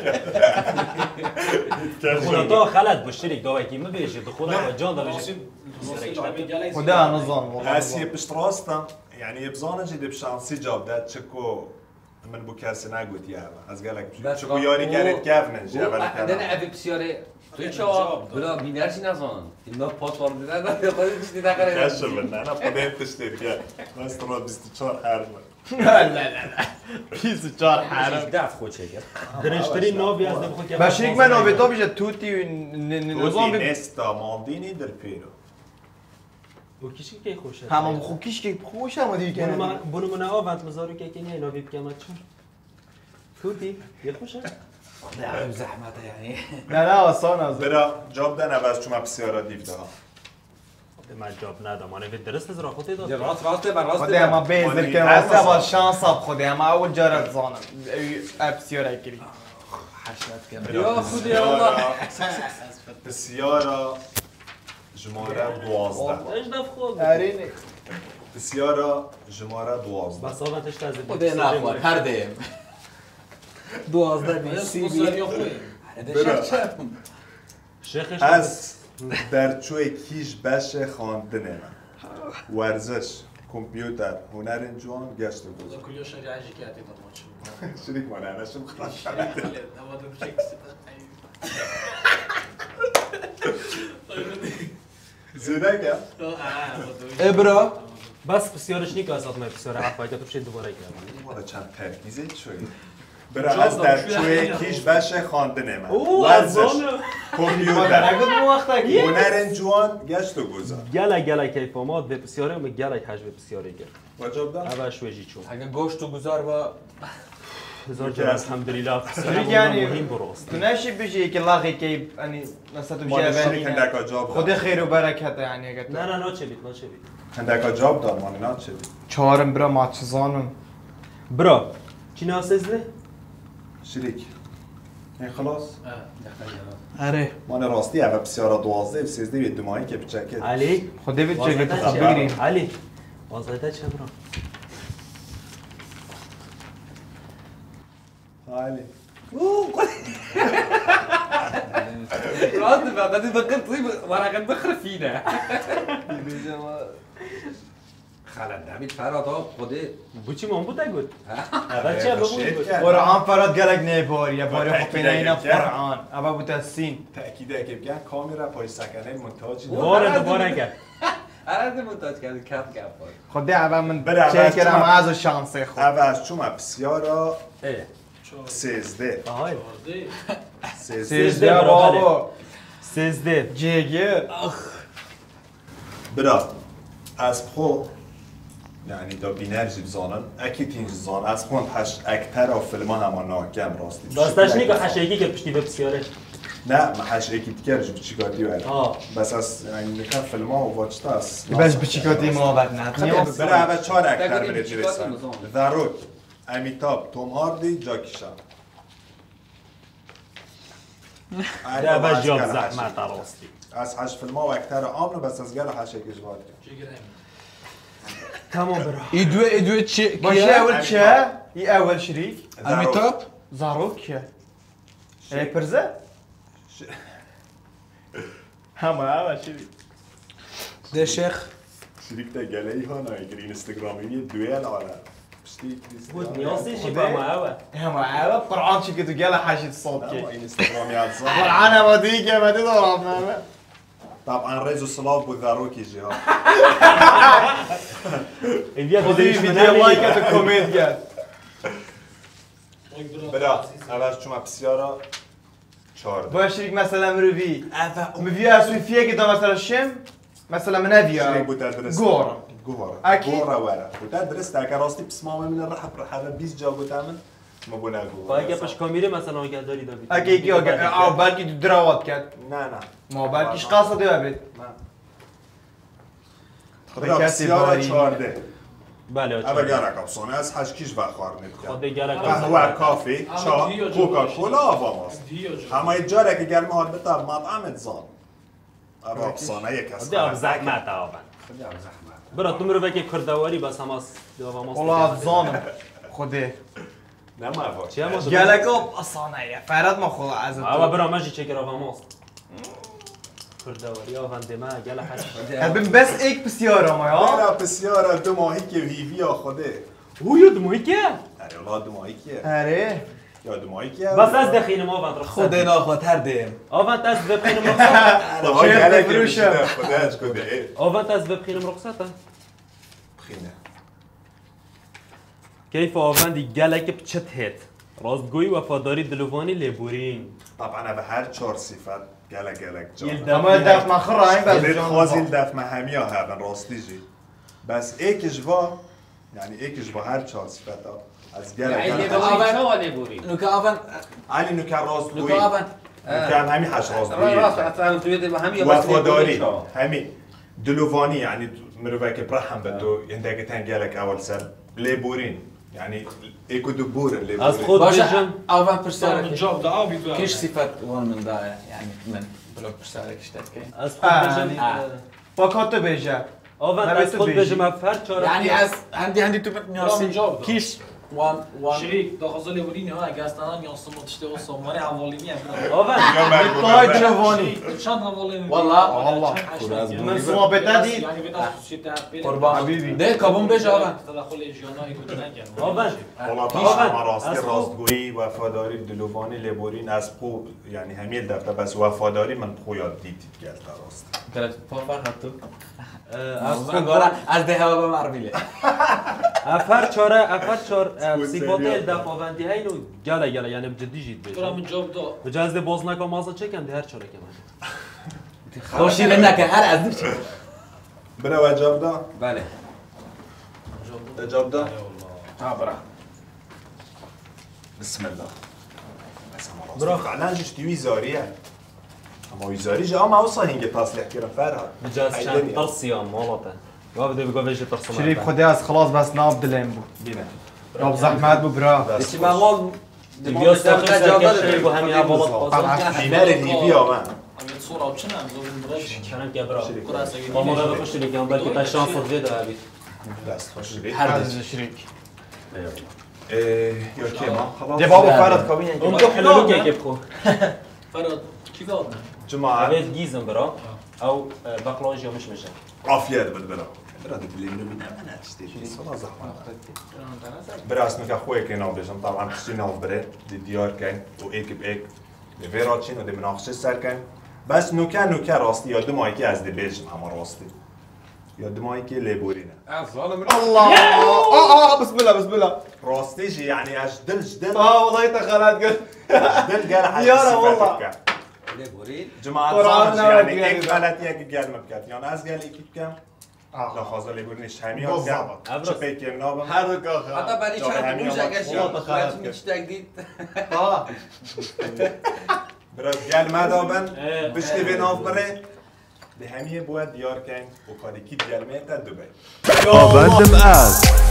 [SPEAKER 9] خدا تو خلط بشترك دو اكيد ما بيجي دخول جان ده بيجي
[SPEAKER 3] خدا نظام
[SPEAKER 1] هسي بشتراستم يعني يبزانا جدي بشانسي جاب ده تشكو من بو کسی نگوید یه از گلک چکو یاری گرید گفنن جه اول
[SPEAKER 8] کردن نه اوی بسیاره توی چه بلا بینرچی نزان اینا پاسوار دیدن نه خودی چیزی نکره
[SPEAKER 1] کشه بند نه خودم تشتیر که مسترات 24 حرم
[SPEAKER 3] لا لا لا 24 حرم
[SPEAKER 8] دفت خود چه کرد
[SPEAKER 9] درشترین ناوی از دم خود که
[SPEAKER 3] بشریک من ناوی تو بیشه توتی
[SPEAKER 1] نظام نستا مالدینی در پیرو
[SPEAKER 9] و کیشی که خوشه
[SPEAKER 3] همه خوب کیش که خوشه ما دیگه
[SPEAKER 9] بونو من آوانت مزارو که کنی ناوی بکمت چون توتی یه خوشه
[SPEAKER 2] نه زحمته یعنی
[SPEAKER 3] نه نه آسان از
[SPEAKER 1] برا جاب ده نوز چون بسیارا دیفته ها
[SPEAKER 9] من جاب ندام من درست از راخوتی داد
[SPEAKER 8] راست بر راست
[SPEAKER 3] خدا ما بیزر که واسه با شانس اب خدا ما اول جارت زانم بسیارا کری
[SPEAKER 2] حشرت کم
[SPEAKER 8] یا خدای الله
[SPEAKER 1] بسیارا جماره 12
[SPEAKER 9] اجدف خود
[SPEAKER 3] ارینه
[SPEAKER 1] بسیارا جماره 12
[SPEAKER 9] بس آوانتش تازه
[SPEAKER 2] خدای نخوار هر دیم 12 بیسی بی
[SPEAKER 9] شیخش
[SPEAKER 1] از در چوی کیش بشه خواندن من ورزش کامپیوتر هنر جوان گشت و گذار
[SPEAKER 7] كل شجاع جيكاتي ضمن
[SPEAKER 1] شريك معنا انا شو زينك
[SPEAKER 3] ابرا
[SPEAKER 9] بس بسیارش نیک از ما بسیار عفوا که تو بشه دوباره کردم
[SPEAKER 1] والا چند ترکیزه چوی برا از در چوی کیش بشه خواندن من ورزش کامپیوتر هنر جوان گشت و گذار
[SPEAKER 9] گله کیفامات به بسیاره و گله حجم بسیاری گرد
[SPEAKER 1] واجب دارم
[SPEAKER 9] اول شویجی چون
[SPEAKER 2] اگه گوشت و گذار با
[SPEAKER 9] هزار جل الحمدلله
[SPEAKER 3] يعني
[SPEAKER 9] مهم براست
[SPEAKER 3] ناشي بيجي که لاغي که يعني مثلا بيجي
[SPEAKER 1] هندکا جاب
[SPEAKER 3] خدا خیر و برکت يعني
[SPEAKER 9] نه چه بید
[SPEAKER 1] هندکا جاب دار مانی نه چه بید
[SPEAKER 3] چهارم برا ما چزانم
[SPEAKER 9] برا چی ناسزده؟
[SPEAKER 1] شریک این خلاص؟
[SPEAKER 3] اره
[SPEAKER 1] مانی راستی اوه بسیارا 12 و 13 و دمایی که بچکت
[SPEAKER 9] علی
[SPEAKER 3] خدا بید چه بگیریم
[SPEAKER 9] علی وازده چه برا؟
[SPEAKER 1] علی
[SPEAKER 8] راست بعد ذكرت طيب وانا قد بخرب فينا خالد دامید فراد خود
[SPEAKER 9] بوچی من بود اگود
[SPEAKER 3] بچه بود قرآن فراد گلگ نبار یا باری خفینه اینا قرآن اما بود از سین
[SPEAKER 1] تأکیده که بگن کامیرا پای سکنه منتاجی
[SPEAKER 9] دوباره کرد
[SPEAKER 8] عرض منتاج کرد کف گفت
[SPEAKER 3] خدا اول من چه کردم از و شانسه خود
[SPEAKER 1] اول چون بسیارا 13
[SPEAKER 9] آهای
[SPEAKER 3] 13 بابا
[SPEAKER 9] 13
[SPEAKER 3] جگر
[SPEAKER 1] برا از خو یعنی دا بینرژی بزانن اکی تینج زان از خون هش اکتر و فیلمان اما ناکم راستی
[SPEAKER 9] داستش نیکو هشیگی که پشتی به بسیاره
[SPEAKER 1] نه ما هش اکی تکرج بچیکاتی ولی بس از یعنی نکن فیلما و واجتا است
[SPEAKER 3] بس بچیکاتی ما بعد نه
[SPEAKER 1] برا اول 4 اکتر میره رسن ذروک امیتاب توم هاردی جاکی شان
[SPEAKER 9] اول جاب زحمت راستی
[SPEAKER 1] از 8 فیلما و اکتر آمنو بس از گل هش اکی جواد
[SPEAKER 9] تمام برا
[SPEAKER 3] ایدو چه باشه اول چه ای اول شریک
[SPEAKER 1] امیتاب
[SPEAKER 3] زاروکیه پرزه همه شدی
[SPEAKER 2] ده شيخ
[SPEAKER 1] شريك ده جالي هنا يجري انستغرامي دويل على
[SPEAKER 9] بود نیازی شی با معاوه
[SPEAKER 3] معاوه قرآن شي كده جاله حاجة الصوت كي
[SPEAKER 1] انستغرامي على الصوت
[SPEAKER 3] قرآن ما ديجي ما تدور
[SPEAKER 1] طبعا ريزو سلاف بوذاروكي جهه
[SPEAKER 3] خذي فيديو لايك وكومنت قال
[SPEAKER 1] بلا اول شما بسیارا 4
[SPEAKER 3] باش شريك مثلا مروفي مفيا اسوي فيها كده مثلا شم مثلا منافيا
[SPEAKER 1] شريك بوتدرس
[SPEAKER 3] جورا
[SPEAKER 1] اكيد جورا ورا بوتدرس تا راستي بسمامه من الرحب رحب 20 جا بوتامن ما بونا جورا
[SPEAKER 9] باقي باش كاميرا مثلا اگه داری دابید
[SPEAKER 3] اكيد او بالكي دراوات كات
[SPEAKER 1] نه
[SPEAKER 3] ما بالكيش قاصد يابد
[SPEAKER 1] خدا بسیارا 14
[SPEAKER 9] بله
[SPEAKER 1] اول گرک افسانه از هشکیش بخوار نکرد
[SPEAKER 9] خود گلک
[SPEAKER 1] قهوه کافی چای کوکاکولا آواماست همه جاره که گرمه حال بتر مطعم زان ابا افسانه یک از
[SPEAKER 9] خود زحمت آبن برا تو مرو بکی کردواری بس هم از آواماست
[SPEAKER 3] والله افزانم خوده
[SPEAKER 1] نه ما افا
[SPEAKER 9] چی هم
[SPEAKER 3] گلک افسانه فرد ما خود از
[SPEAKER 9] اوا برا ماجی چکر آواماست کردواری آونده ما گله حش
[SPEAKER 3] بس ایک بسیاره ما یا
[SPEAKER 1] برا بسیاره 2 ماهی که هیوی خوده
[SPEAKER 9] هو 2 ماهی که
[SPEAKER 1] اره والله 2 ماهی که
[SPEAKER 3] اره
[SPEAKER 1] یا 2 ماهی که
[SPEAKER 9] بس از دخین ما آوند رخصت
[SPEAKER 2] خود ناخواد هر دیم
[SPEAKER 9] آوند از بخینم رخصت
[SPEAKER 1] چه گلک خودش کده
[SPEAKER 9] آوند از بخینم رخصت
[SPEAKER 1] بخینه
[SPEAKER 9] کیف آوندی گلک بچت هت راستگویی وفاداری دلوانی لیبورین
[SPEAKER 1] طبعا به هر 4 صفت گلک جان
[SPEAKER 3] اما دف مخرا این بس
[SPEAKER 1] خازی دف مهمیا هستن راستی جی بس ایکش با یعنی ایکش با هر 4 صفت از گلک
[SPEAKER 6] آونا و لیبورین
[SPEAKER 2] نوکا آون
[SPEAKER 1] علی نوکر راستگویی
[SPEAKER 2] نوکا آون
[SPEAKER 1] نوکر همین هش راستگویی
[SPEAKER 8] راست اصلا توی دل همین
[SPEAKER 1] وفاداری همین دلوانی یعنی مروه که برهم به تو اندگه تن گلک اول سر لیبورین يعني ايكو دبور اللي
[SPEAKER 9] از خود بجم
[SPEAKER 2] آون پرسیاره
[SPEAKER 7] جواب ده آبی تو
[SPEAKER 2] كيش صفات وان من ده يعني من بلوك پرسیاره كشتت كي
[SPEAKER 9] از خود بجم
[SPEAKER 3] با کاتو بیجه
[SPEAKER 9] آوند از خود بجم افر چهار
[SPEAKER 2] يعني از عندي تو ناسي كيش وان
[SPEAKER 7] شريك داخل لیبورین ها اگه استان یاسم متشته و سوماری حوالی
[SPEAKER 9] آوند
[SPEAKER 3] طای جوانی
[SPEAKER 7] چند حوالی
[SPEAKER 2] والله
[SPEAKER 3] من صحبت دید
[SPEAKER 7] يعني بيتا سوسيتي
[SPEAKER 2] قربان حبيبي ده كابون بيجا آون
[SPEAKER 7] تدخل اجیانایی بود نگم
[SPEAKER 9] آوند
[SPEAKER 1] والله راستی راستگویی وفاداری دلوانی لیبورین از خو یعنی همین دفعه بس وفاداری من خو یاد دیدید گلت راست
[SPEAKER 2] قالت بابا خطو
[SPEAKER 9] از خود
[SPEAKER 2] از ده هوا بمربيله
[SPEAKER 9] افر چهار صفات دف آوندی های نو گله یعنی بجدی جید
[SPEAKER 7] برام
[SPEAKER 9] بجم
[SPEAKER 7] جواب داد
[SPEAKER 9] بجاز باز نکا مازن چکم ده هر چهار کمان
[SPEAKER 2] خوشی لنك هر از دو
[SPEAKER 1] برا و جواب دا
[SPEAKER 8] بله
[SPEAKER 1] جواب دا
[SPEAKER 2] برا
[SPEAKER 1] بسم الله برا فعلا جشتی ویزاریه اما ویزاری جا اما اوصا هنگه تصلیح کرن فرها
[SPEAKER 9] بجاز چند ترسیان مالتا وابده بگو ویجه ترسیان
[SPEAKER 3] شریف خودی از خلاص بس ناب دلیم بود
[SPEAKER 1] بینه
[SPEAKER 3] راب زحمت بود برا
[SPEAKER 8] چی مقال
[SPEAKER 9] بیاست آخر سرکش و همین حوالات بازار
[SPEAKER 1] بیمار هیوی آمن
[SPEAKER 7] امیت صورة و چنم زوریم براش
[SPEAKER 9] چنم که برا
[SPEAKER 7] قرص اگه
[SPEAKER 9] با ما بخوش شریکم بلکه تا شانس دیده هبید
[SPEAKER 1] دست خوش شدید
[SPEAKER 3] هر دست شریک
[SPEAKER 1] یا که ما خلاص
[SPEAKER 3] ده بابا فرد کابینه
[SPEAKER 9] اون تو حلولو که بخو
[SPEAKER 7] فراد كيف أودنا؟
[SPEAKER 1] جماعه
[SPEAKER 9] عبید گیزم برا او بقلاج یا مش میشه
[SPEAKER 1] عافیت بود برا برا دبلیم نمونه من هتشتي صلاة زحمة برا اسمه كأخوي كنا بيجم طبعا تشتينا وبرا ديار كان وإيك بإيك لفيراتشين ودي مناقشة سر كان بس نوكا راستي يا دماغي كي از دي بيجم هما راستي يا دماغي كي ليبورينا
[SPEAKER 3] الله بسم الله
[SPEAKER 1] راستي شي يعني اش دل
[SPEAKER 3] والله تخلت قلت
[SPEAKER 1] دل قال حاجة
[SPEAKER 3] يا والله
[SPEAKER 8] لیبورین
[SPEAKER 1] جماعة
[SPEAKER 3] قرآن
[SPEAKER 1] صامج يعني
[SPEAKER 3] نبي
[SPEAKER 1] إيك
[SPEAKER 3] يعني.
[SPEAKER 1] غلط يك قال مبكات يعني از قال إيك بكام لا خازا ليبورينش همي
[SPEAKER 3] بالضبط.
[SPEAKER 1] چه پیکی نابم
[SPEAKER 3] هر دو کاخه
[SPEAKER 8] حتی برای چند موش اگه
[SPEAKER 3] والله تخيل.
[SPEAKER 8] شما میچ تگدید
[SPEAKER 1] برات گل مدابن بشتی به ناف بره به همیه باید دیار کن و کاری کی گلمه تا دبی
[SPEAKER 10] آوندم از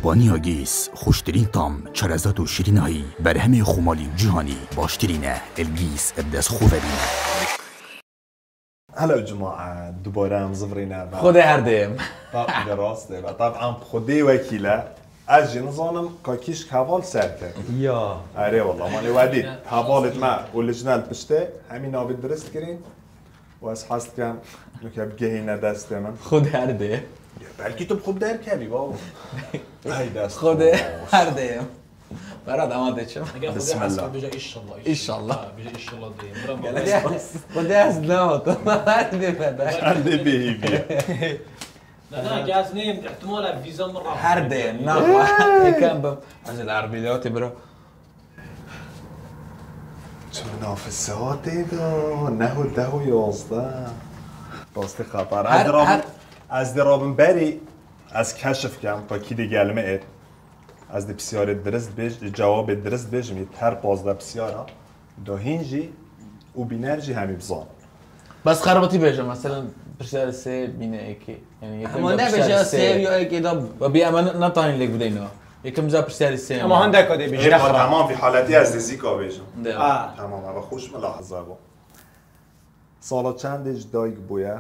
[SPEAKER 11] با نیاگیس خوشترین تام چرزات و شیرینایی بر همه خمالی جهانی باشترینه الگیس ابدس خوبرینه.
[SPEAKER 1] هلا جماعة دوباره هم زفرينا
[SPEAKER 8] خود هردیم
[SPEAKER 1] طبعا راسته و طبعا خودی وکیله از جنزانم کاکیش حوال سر کرد
[SPEAKER 8] یا
[SPEAKER 1] آره والله مالی ودید حوالت ما اوريجينال پشته همین آبی درست کردین و از حست کم نکه بگهینه دست من
[SPEAKER 8] خود هردیم
[SPEAKER 1] بلکی تو خوب در کردی بابا ای دست
[SPEAKER 8] خود هردیم برات آماده چه
[SPEAKER 1] بسم الله
[SPEAKER 7] بجا ایشالله
[SPEAKER 8] ایشالله
[SPEAKER 7] بجا ایشالله دیم
[SPEAKER 8] خود هست نه تو هردیم
[SPEAKER 1] عندي بيه بيه
[SPEAKER 7] نه جاز نیم احتمال ویزا مرة
[SPEAKER 8] هردیم نه کم بم از العربیات برا
[SPEAKER 1] چه منافسات ده نه و 10 و 11 راستی خطر از درابن بری از کشف کم تا کی دیگلمه اید از دی بسیار درست بیش جواب درست بیش مید هر 15 بسیارا دا هینجی و بینرجی همی بزان
[SPEAKER 8] بس خرابتی بشه مثلا بسیار سه بینه ایکی یعنی
[SPEAKER 5] اما نه بشه سه یا ایکی دا
[SPEAKER 8] و بی اما نتانی لگ بدینا یکم زا بسیار سه
[SPEAKER 3] اما هنده کده بیجه خراب
[SPEAKER 1] تمام في حالتی از زیکا بیشم
[SPEAKER 3] تمام
[SPEAKER 1] و خوش ملاحظه با سالا چندش دایگ بویا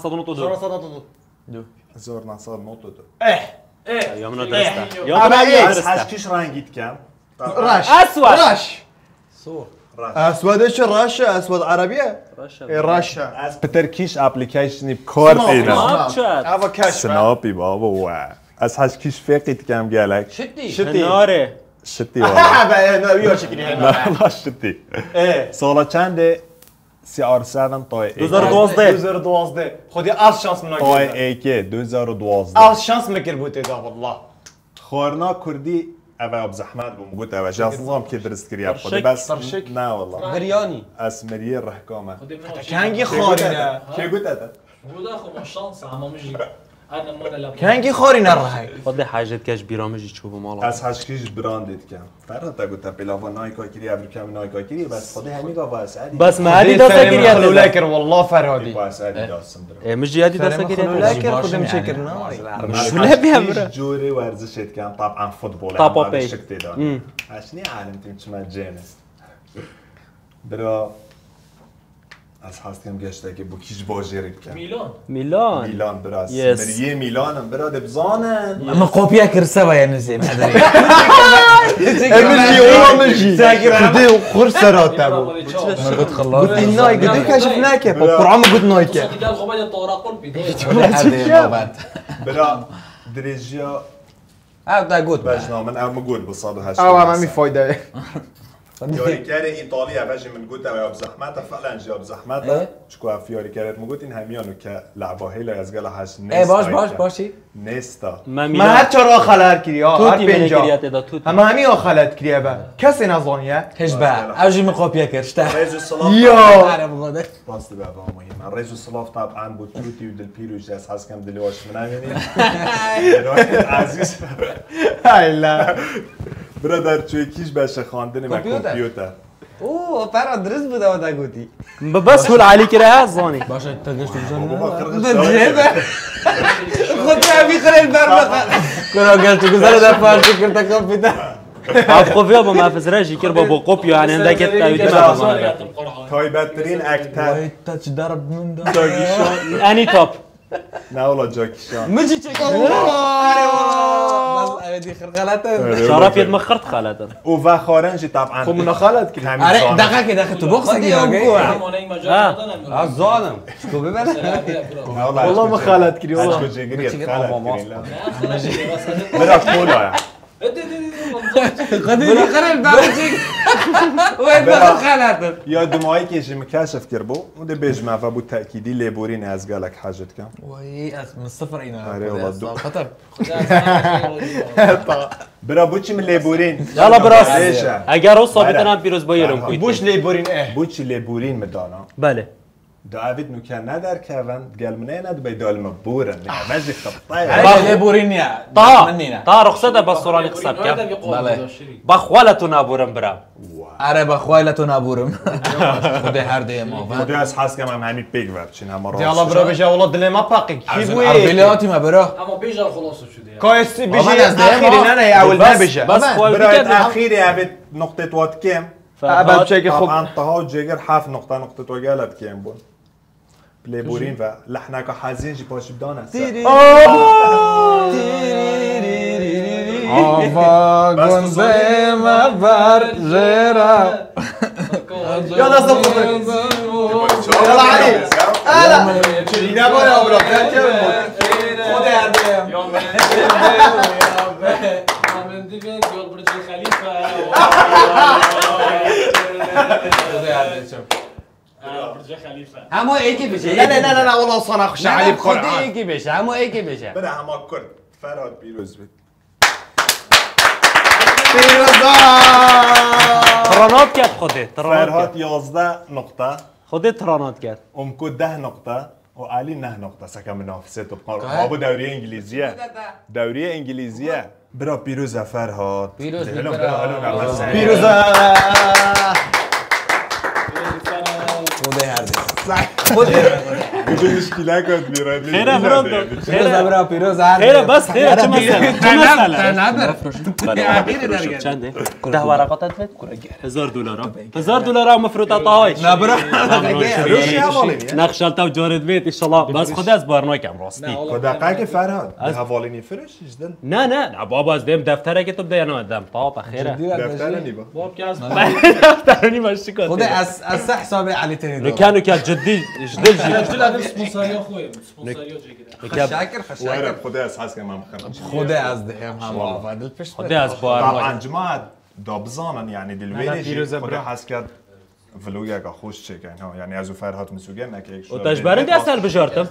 [SPEAKER 9] 1992
[SPEAKER 1] 1992
[SPEAKER 9] یا منو درسته
[SPEAKER 1] یا از هشکیش رنگیت کم
[SPEAKER 3] رش
[SPEAKER 9] اسود
[SPEAKER 3] رش
[SPEAKER 8] صور
[SPEAKER 3] اسودش رش اسود عربیه رش
[SPEAKER 1] از پترکیش اپلیکیشنی کار اینا
[SPEAKER 3] اوا کش
[SPEAKER 1] سناپی بابا و از هشکیش فقیت کم گلک
[SPEAKER 8] شتی
[SPEAKER 9] ناره
[SPEAKER 1] شتی والله
[SPEAKER 3] نه بیا شکلی
[SPEAKER 1] نه شتی سالا چنده CR7 طای
[SPEAKER 3] 2012 خودی از شانس منو
[SPEAKER 1] طای ایکی 2012
[SPEAKER 3] از شانس مکر بوده دا والله
[SPEAKER 1] خورنا کردی اوه اب زحمت بوم گوت اوه شخص نظام که درست کریه خودی بس نه والله
[SPEAKER 5] بریانی
[SPEAKER 1] اسمریه رحکامه
[SPEAKER 3] کنگی خارینه
[SPEAKER 1] که گوت اده
[SPEAKER 7] بودا خو شانس اما مجي انا ما لا
[SPEAKER 3] کنگی خارینه رحی
[SPEAKER 9] خود حاجت کش بیرامجی چوب مالا
[SPEAKER 1] از هشکیش براندید کم فردا تا گوت پیلاوا نایکا کری ابرکم نایکا کری بس خودی همیگا باس عادی
[SPEAKER 9] بس ما عادي داسا كريا
[SPEAKER 3] لكر والله فرادي
[SPEAKER 1] باس عادی داستم درو
[SPEAKER 9] مش عادي داسا كريا
[SPEAKER 3] لكر خودم شکر نه
[SPEAKER 9] شو لا بيها برا
[SPEAKER 1] جوری ورزشت کم طبعا فوتبول
[SPEAKER 9] طبعا
[SPEAKER 1] هم
[SPEAKER 9] بي.
[SPEAKER 1] شکتی دارم اشنی عالم تیم چما جنس برا از هستیم گشته که بوکیش باجرید کم
[SPEAKER 7] ميلان
[SPEAKER 1] میلان برا
[SPEAKER 9] Yes.
[SPEAKER 1] مریه میلانم برا دبزانن
[SPEAKER 8] اما قوبیا کرسوا یا نزی مدری
[SPEAKER 3] امشي والله مشي خدي وخر سرات ابو
[SPEAKER 8] قلت خلاص
[SPEAKER 3] قلت نايك قد كشفناك قرعه قلت نايك
[SPEAKER 7] قال خبايا الطوراق قلبي
[SPEAKER 1] برا دريجيا
[SPEAKER 8] دا قلت
[SPEAKER 1] باش من او مقول بالصاد هاش
[SPEAKER 3] او ما مي فايده
[SPEAKER 1] یاری کره ایتالیا باش من گوت او زحمت فعلا جواب زحمت چکو فیاری کرد مگوت این همیانو که لعبه هیلا از گله هاش
[SPEAKER 8] ای باشی
[SPEAKER 1] نستا
[SPEAKER 3] ما هر چرا خلال کری ها هر پنجا
[SPEAKER 9] دا توت
[SPEAKER 3] اما همین خلال کریه با کسی نزانیه
[SPEAKER 8] هجبا اوجی من قوبیا کرشتا
[SPEAKER 1] ريزو صلاف
[SPEAKER 3] یا
[SPEAKER 1] باست بابا مهم ريزو صلاف طبعا بوتوتي ودل بيروش اس حاس كم دلواش منامني عزيز
[SPEAKER 3] هاي لا
[SPEAKER 1] برادر چویکیش بشه خواندن و کامپیوتر
[SPEAKER 5] اوه فرا درست بود و دا گوتی
[SPEAKER 9] بس هو علي كده زاني
[SPEAKER 8] باشه تا گشت
[SPEAKER 5] خود همین خیلی برنامه
[SPEAKER 8] کرا گشت گذار دا فارسی کرتا کامپیوتر
[SPEAKER 9] قوفيا بما فزراجي كربا بقوبيو يعني عندك تاويدي ما
[SPEAKER 1] تایبترین اکتر
[SPEAKER 8] تا چه درب من دا
[SPEAKER 1] جاکیشان
[SPEAKER 9] اني توب
[SPEAKER 1] نه اولا جاکیشان
[SPEAKER 5] مجي چک
[SPEAKER 8] دي غلطه
[SPEAKER 9] شرف يد مخرت خالد
[SPEAKER 1] و خارنجی طبعا
[SPEAKER 3] خب من خالد کری
[SPEAKER 8] اره دقیقه تو بوکس دیگه
[SPEAKER 5] از ظالم شکو ببره
[SPEAKER 3] والله ما خالد کری
[SPEAKER 1] والله
[SPEAKER 3] والله
[SPEAKER 1] جگری خالد کری برا کولا
[SPEAKER 8] قديم خلل بعدك وين بقى خلاتن
[SPEAKER 1] یا دمایی که جیم کشف کربو و ده بجمع و بود تأکیدی لیبورین از گلک حاجت کم
[SPEAKER 8] وي من الصفر هنا
[SPEAKER 1] آره والله
[SPEAKER 8] خطر
[SPEAKER 1] برا بوچی من لیبورین
[SPEAKER 9] يلا براس
[SPEAKER 1] ليش؟
[SPEAKER 9] اگر او ثابتنا پیروز بايرم كويت
[SPEAKER 3] بوش لیبورین اه
[SPEAKER 1] بوچی لیبورین مدانا
[SPEAKER 9] بله
[SPEAKER 1] داوید نو كان ندر كافن قال منين اد بيدال مبورا ماجي خطايا
[SPEAKER 8] عادي بورينيا
[SPEAKER 9] طا رخصته بس صوراني قصاب كم بخولتنا بورم برا
[SPEAKER 7] اره بخوایلتو نبورم خدا هر ده ما
[SPEAKER 1] خدا از حس که من همین پیگ ور چین اما راست
[SPEAKER 12] دیالا برا بشه اولاد دل ما پاکی کی بوی
[SPEAKER 7] عربیلاتی ما برا
[SPEAKER 12] اما بیجا خلاص شده کایستی بشه اخیری نه اول نبشه
[SPEAKER 9] بس
[SPEAKER 1] برای اخیری ابد نقطه توات کم
[SPEAKER 12] اول چه خوب
[SPEAKER 1] انتها جگر 7 نقطه تو گلت کم بود بلیبورین و لحنک حزین جی پاش بدان است
[SPEAKER 7] آوا گنده مبر زیرا
[SPEAKER 12] یا دست خوب یالا علی الا چلینا باره آبرا خود هردیم من دیگه یول برج خلیفه
[SPEAKER 8] همه ایکی بشه
[SPEAKER 12] نه والله صنع خوش علی بخور
[SPEAKER 8] خود ایکی بشه همه ایکی بشه
[SPEAKER 1] بره همه کرد فراد پیروز بید
[SPEAKER 9] ترانات کرد خوده
[SPEAKER 1] فرهاد 11 نقطه
[SPEAKER 9] خوده ترانات کرد
[SPEAKER 1] امکو 10 نقطه و علی 9 نقطه سکه منافسه تو بقار آبو دوری انگلیزیه دوری انگلیزیه برا پیروز فرهاد
[SPEAKER 8] پیروز
[SPEAKER 1] پیروز
[SPEAKER 7] خدا هر ده
[SPEAKER 1] خود مشکله کد میره
[SPEAKER 9] خیره برادر
[SPEAKER 7] برا پیروز هر
[SPEAKER 9] خیره بس خیره چه مسئله
[SPEAKER 7] نداره
[SPEAKER 9] چنده 10 ورقاتت بده $1000 هم مفروضات های
[SPEAKER 7] نه برا
[SPEAKER 9] نقشالتا و جارد بیت انشالله بس خود از بارناکم راستی
[SPEAKER 1] دقیقه فرهاد حوالینی فرش دل
[SPEAKER 9] نه بابا از دیم دفتره که تو بده نه دم طاقه خیره
[SPEAKER 1] دفتر نیبا
[SPEAKER 9] باب که از دفترنی ماشی کن
[SPEAKER 7] خدا از حساب علی تنید
[SPEAKER 9] نکانو که جدی جدی
[SPEAKER 12] جدی هذا سبونسريا خويا سبونسريا جيكدا
[SPEAKER 7] خشاكر
[SPEAKER 1] خدا از حس که من بخرم
[SPEAKER 7] خدا از دهم هم آفاد
[SPEAKER 9] خدا از بار
[SPEAKER 1] طبعا جماعت دابزانن يعني دلويني خدا حس کرد فلوگه که خوش چکن ها یعنی از فرهاد مسوگه نکه
[SPEAKER 9] و تجبرن دی اصل بجارتم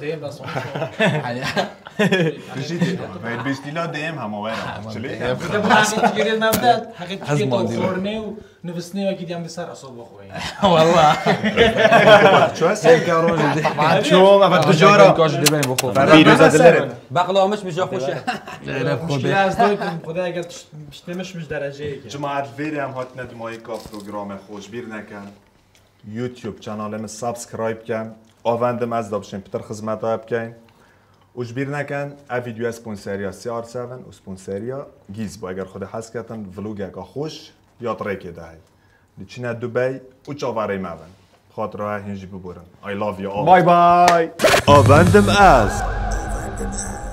[SPEAKER 1] بجید باید بیشتیلا دیم هم وين چلی
[SPEAKER 12] تجري المبدا حقيقة خورني ونفسني اكيد يم بسر اصوب اخويا
[SPEAKER 7] والله
[SPEAKER 1] شو هسه
[SPEAKER 7] كاروج
[SPEAKER 12] طبعا شو ما التجاره
[SPEAKER 7] كاش دبن بخو
[SPEAKER 1] پیروز دلرم
[SPEAKER 8] بقلامش بجا خوشه
[SPEAKER 12] مشكلة از دويتم خدا اگر مش درجه
[SPEAKER 1] جماعت ویری هم هات ندمایی که پروگرام خوش بیر نکن یوتیوب چنالم سابسکرایب کن آوندم از دابشن پتر خدمت ها بکن وش بیر نکن ا ویدیو اسپونسریا CR7 و اسپونسریا گیز با اگر خود حس کردن ولوگ که خوش یاد ریکه دهی لچینه دبی و چاوری مبن خاطر ها هنجی ببورن I love you all
[SPEAKER 10] باي باي آوندم از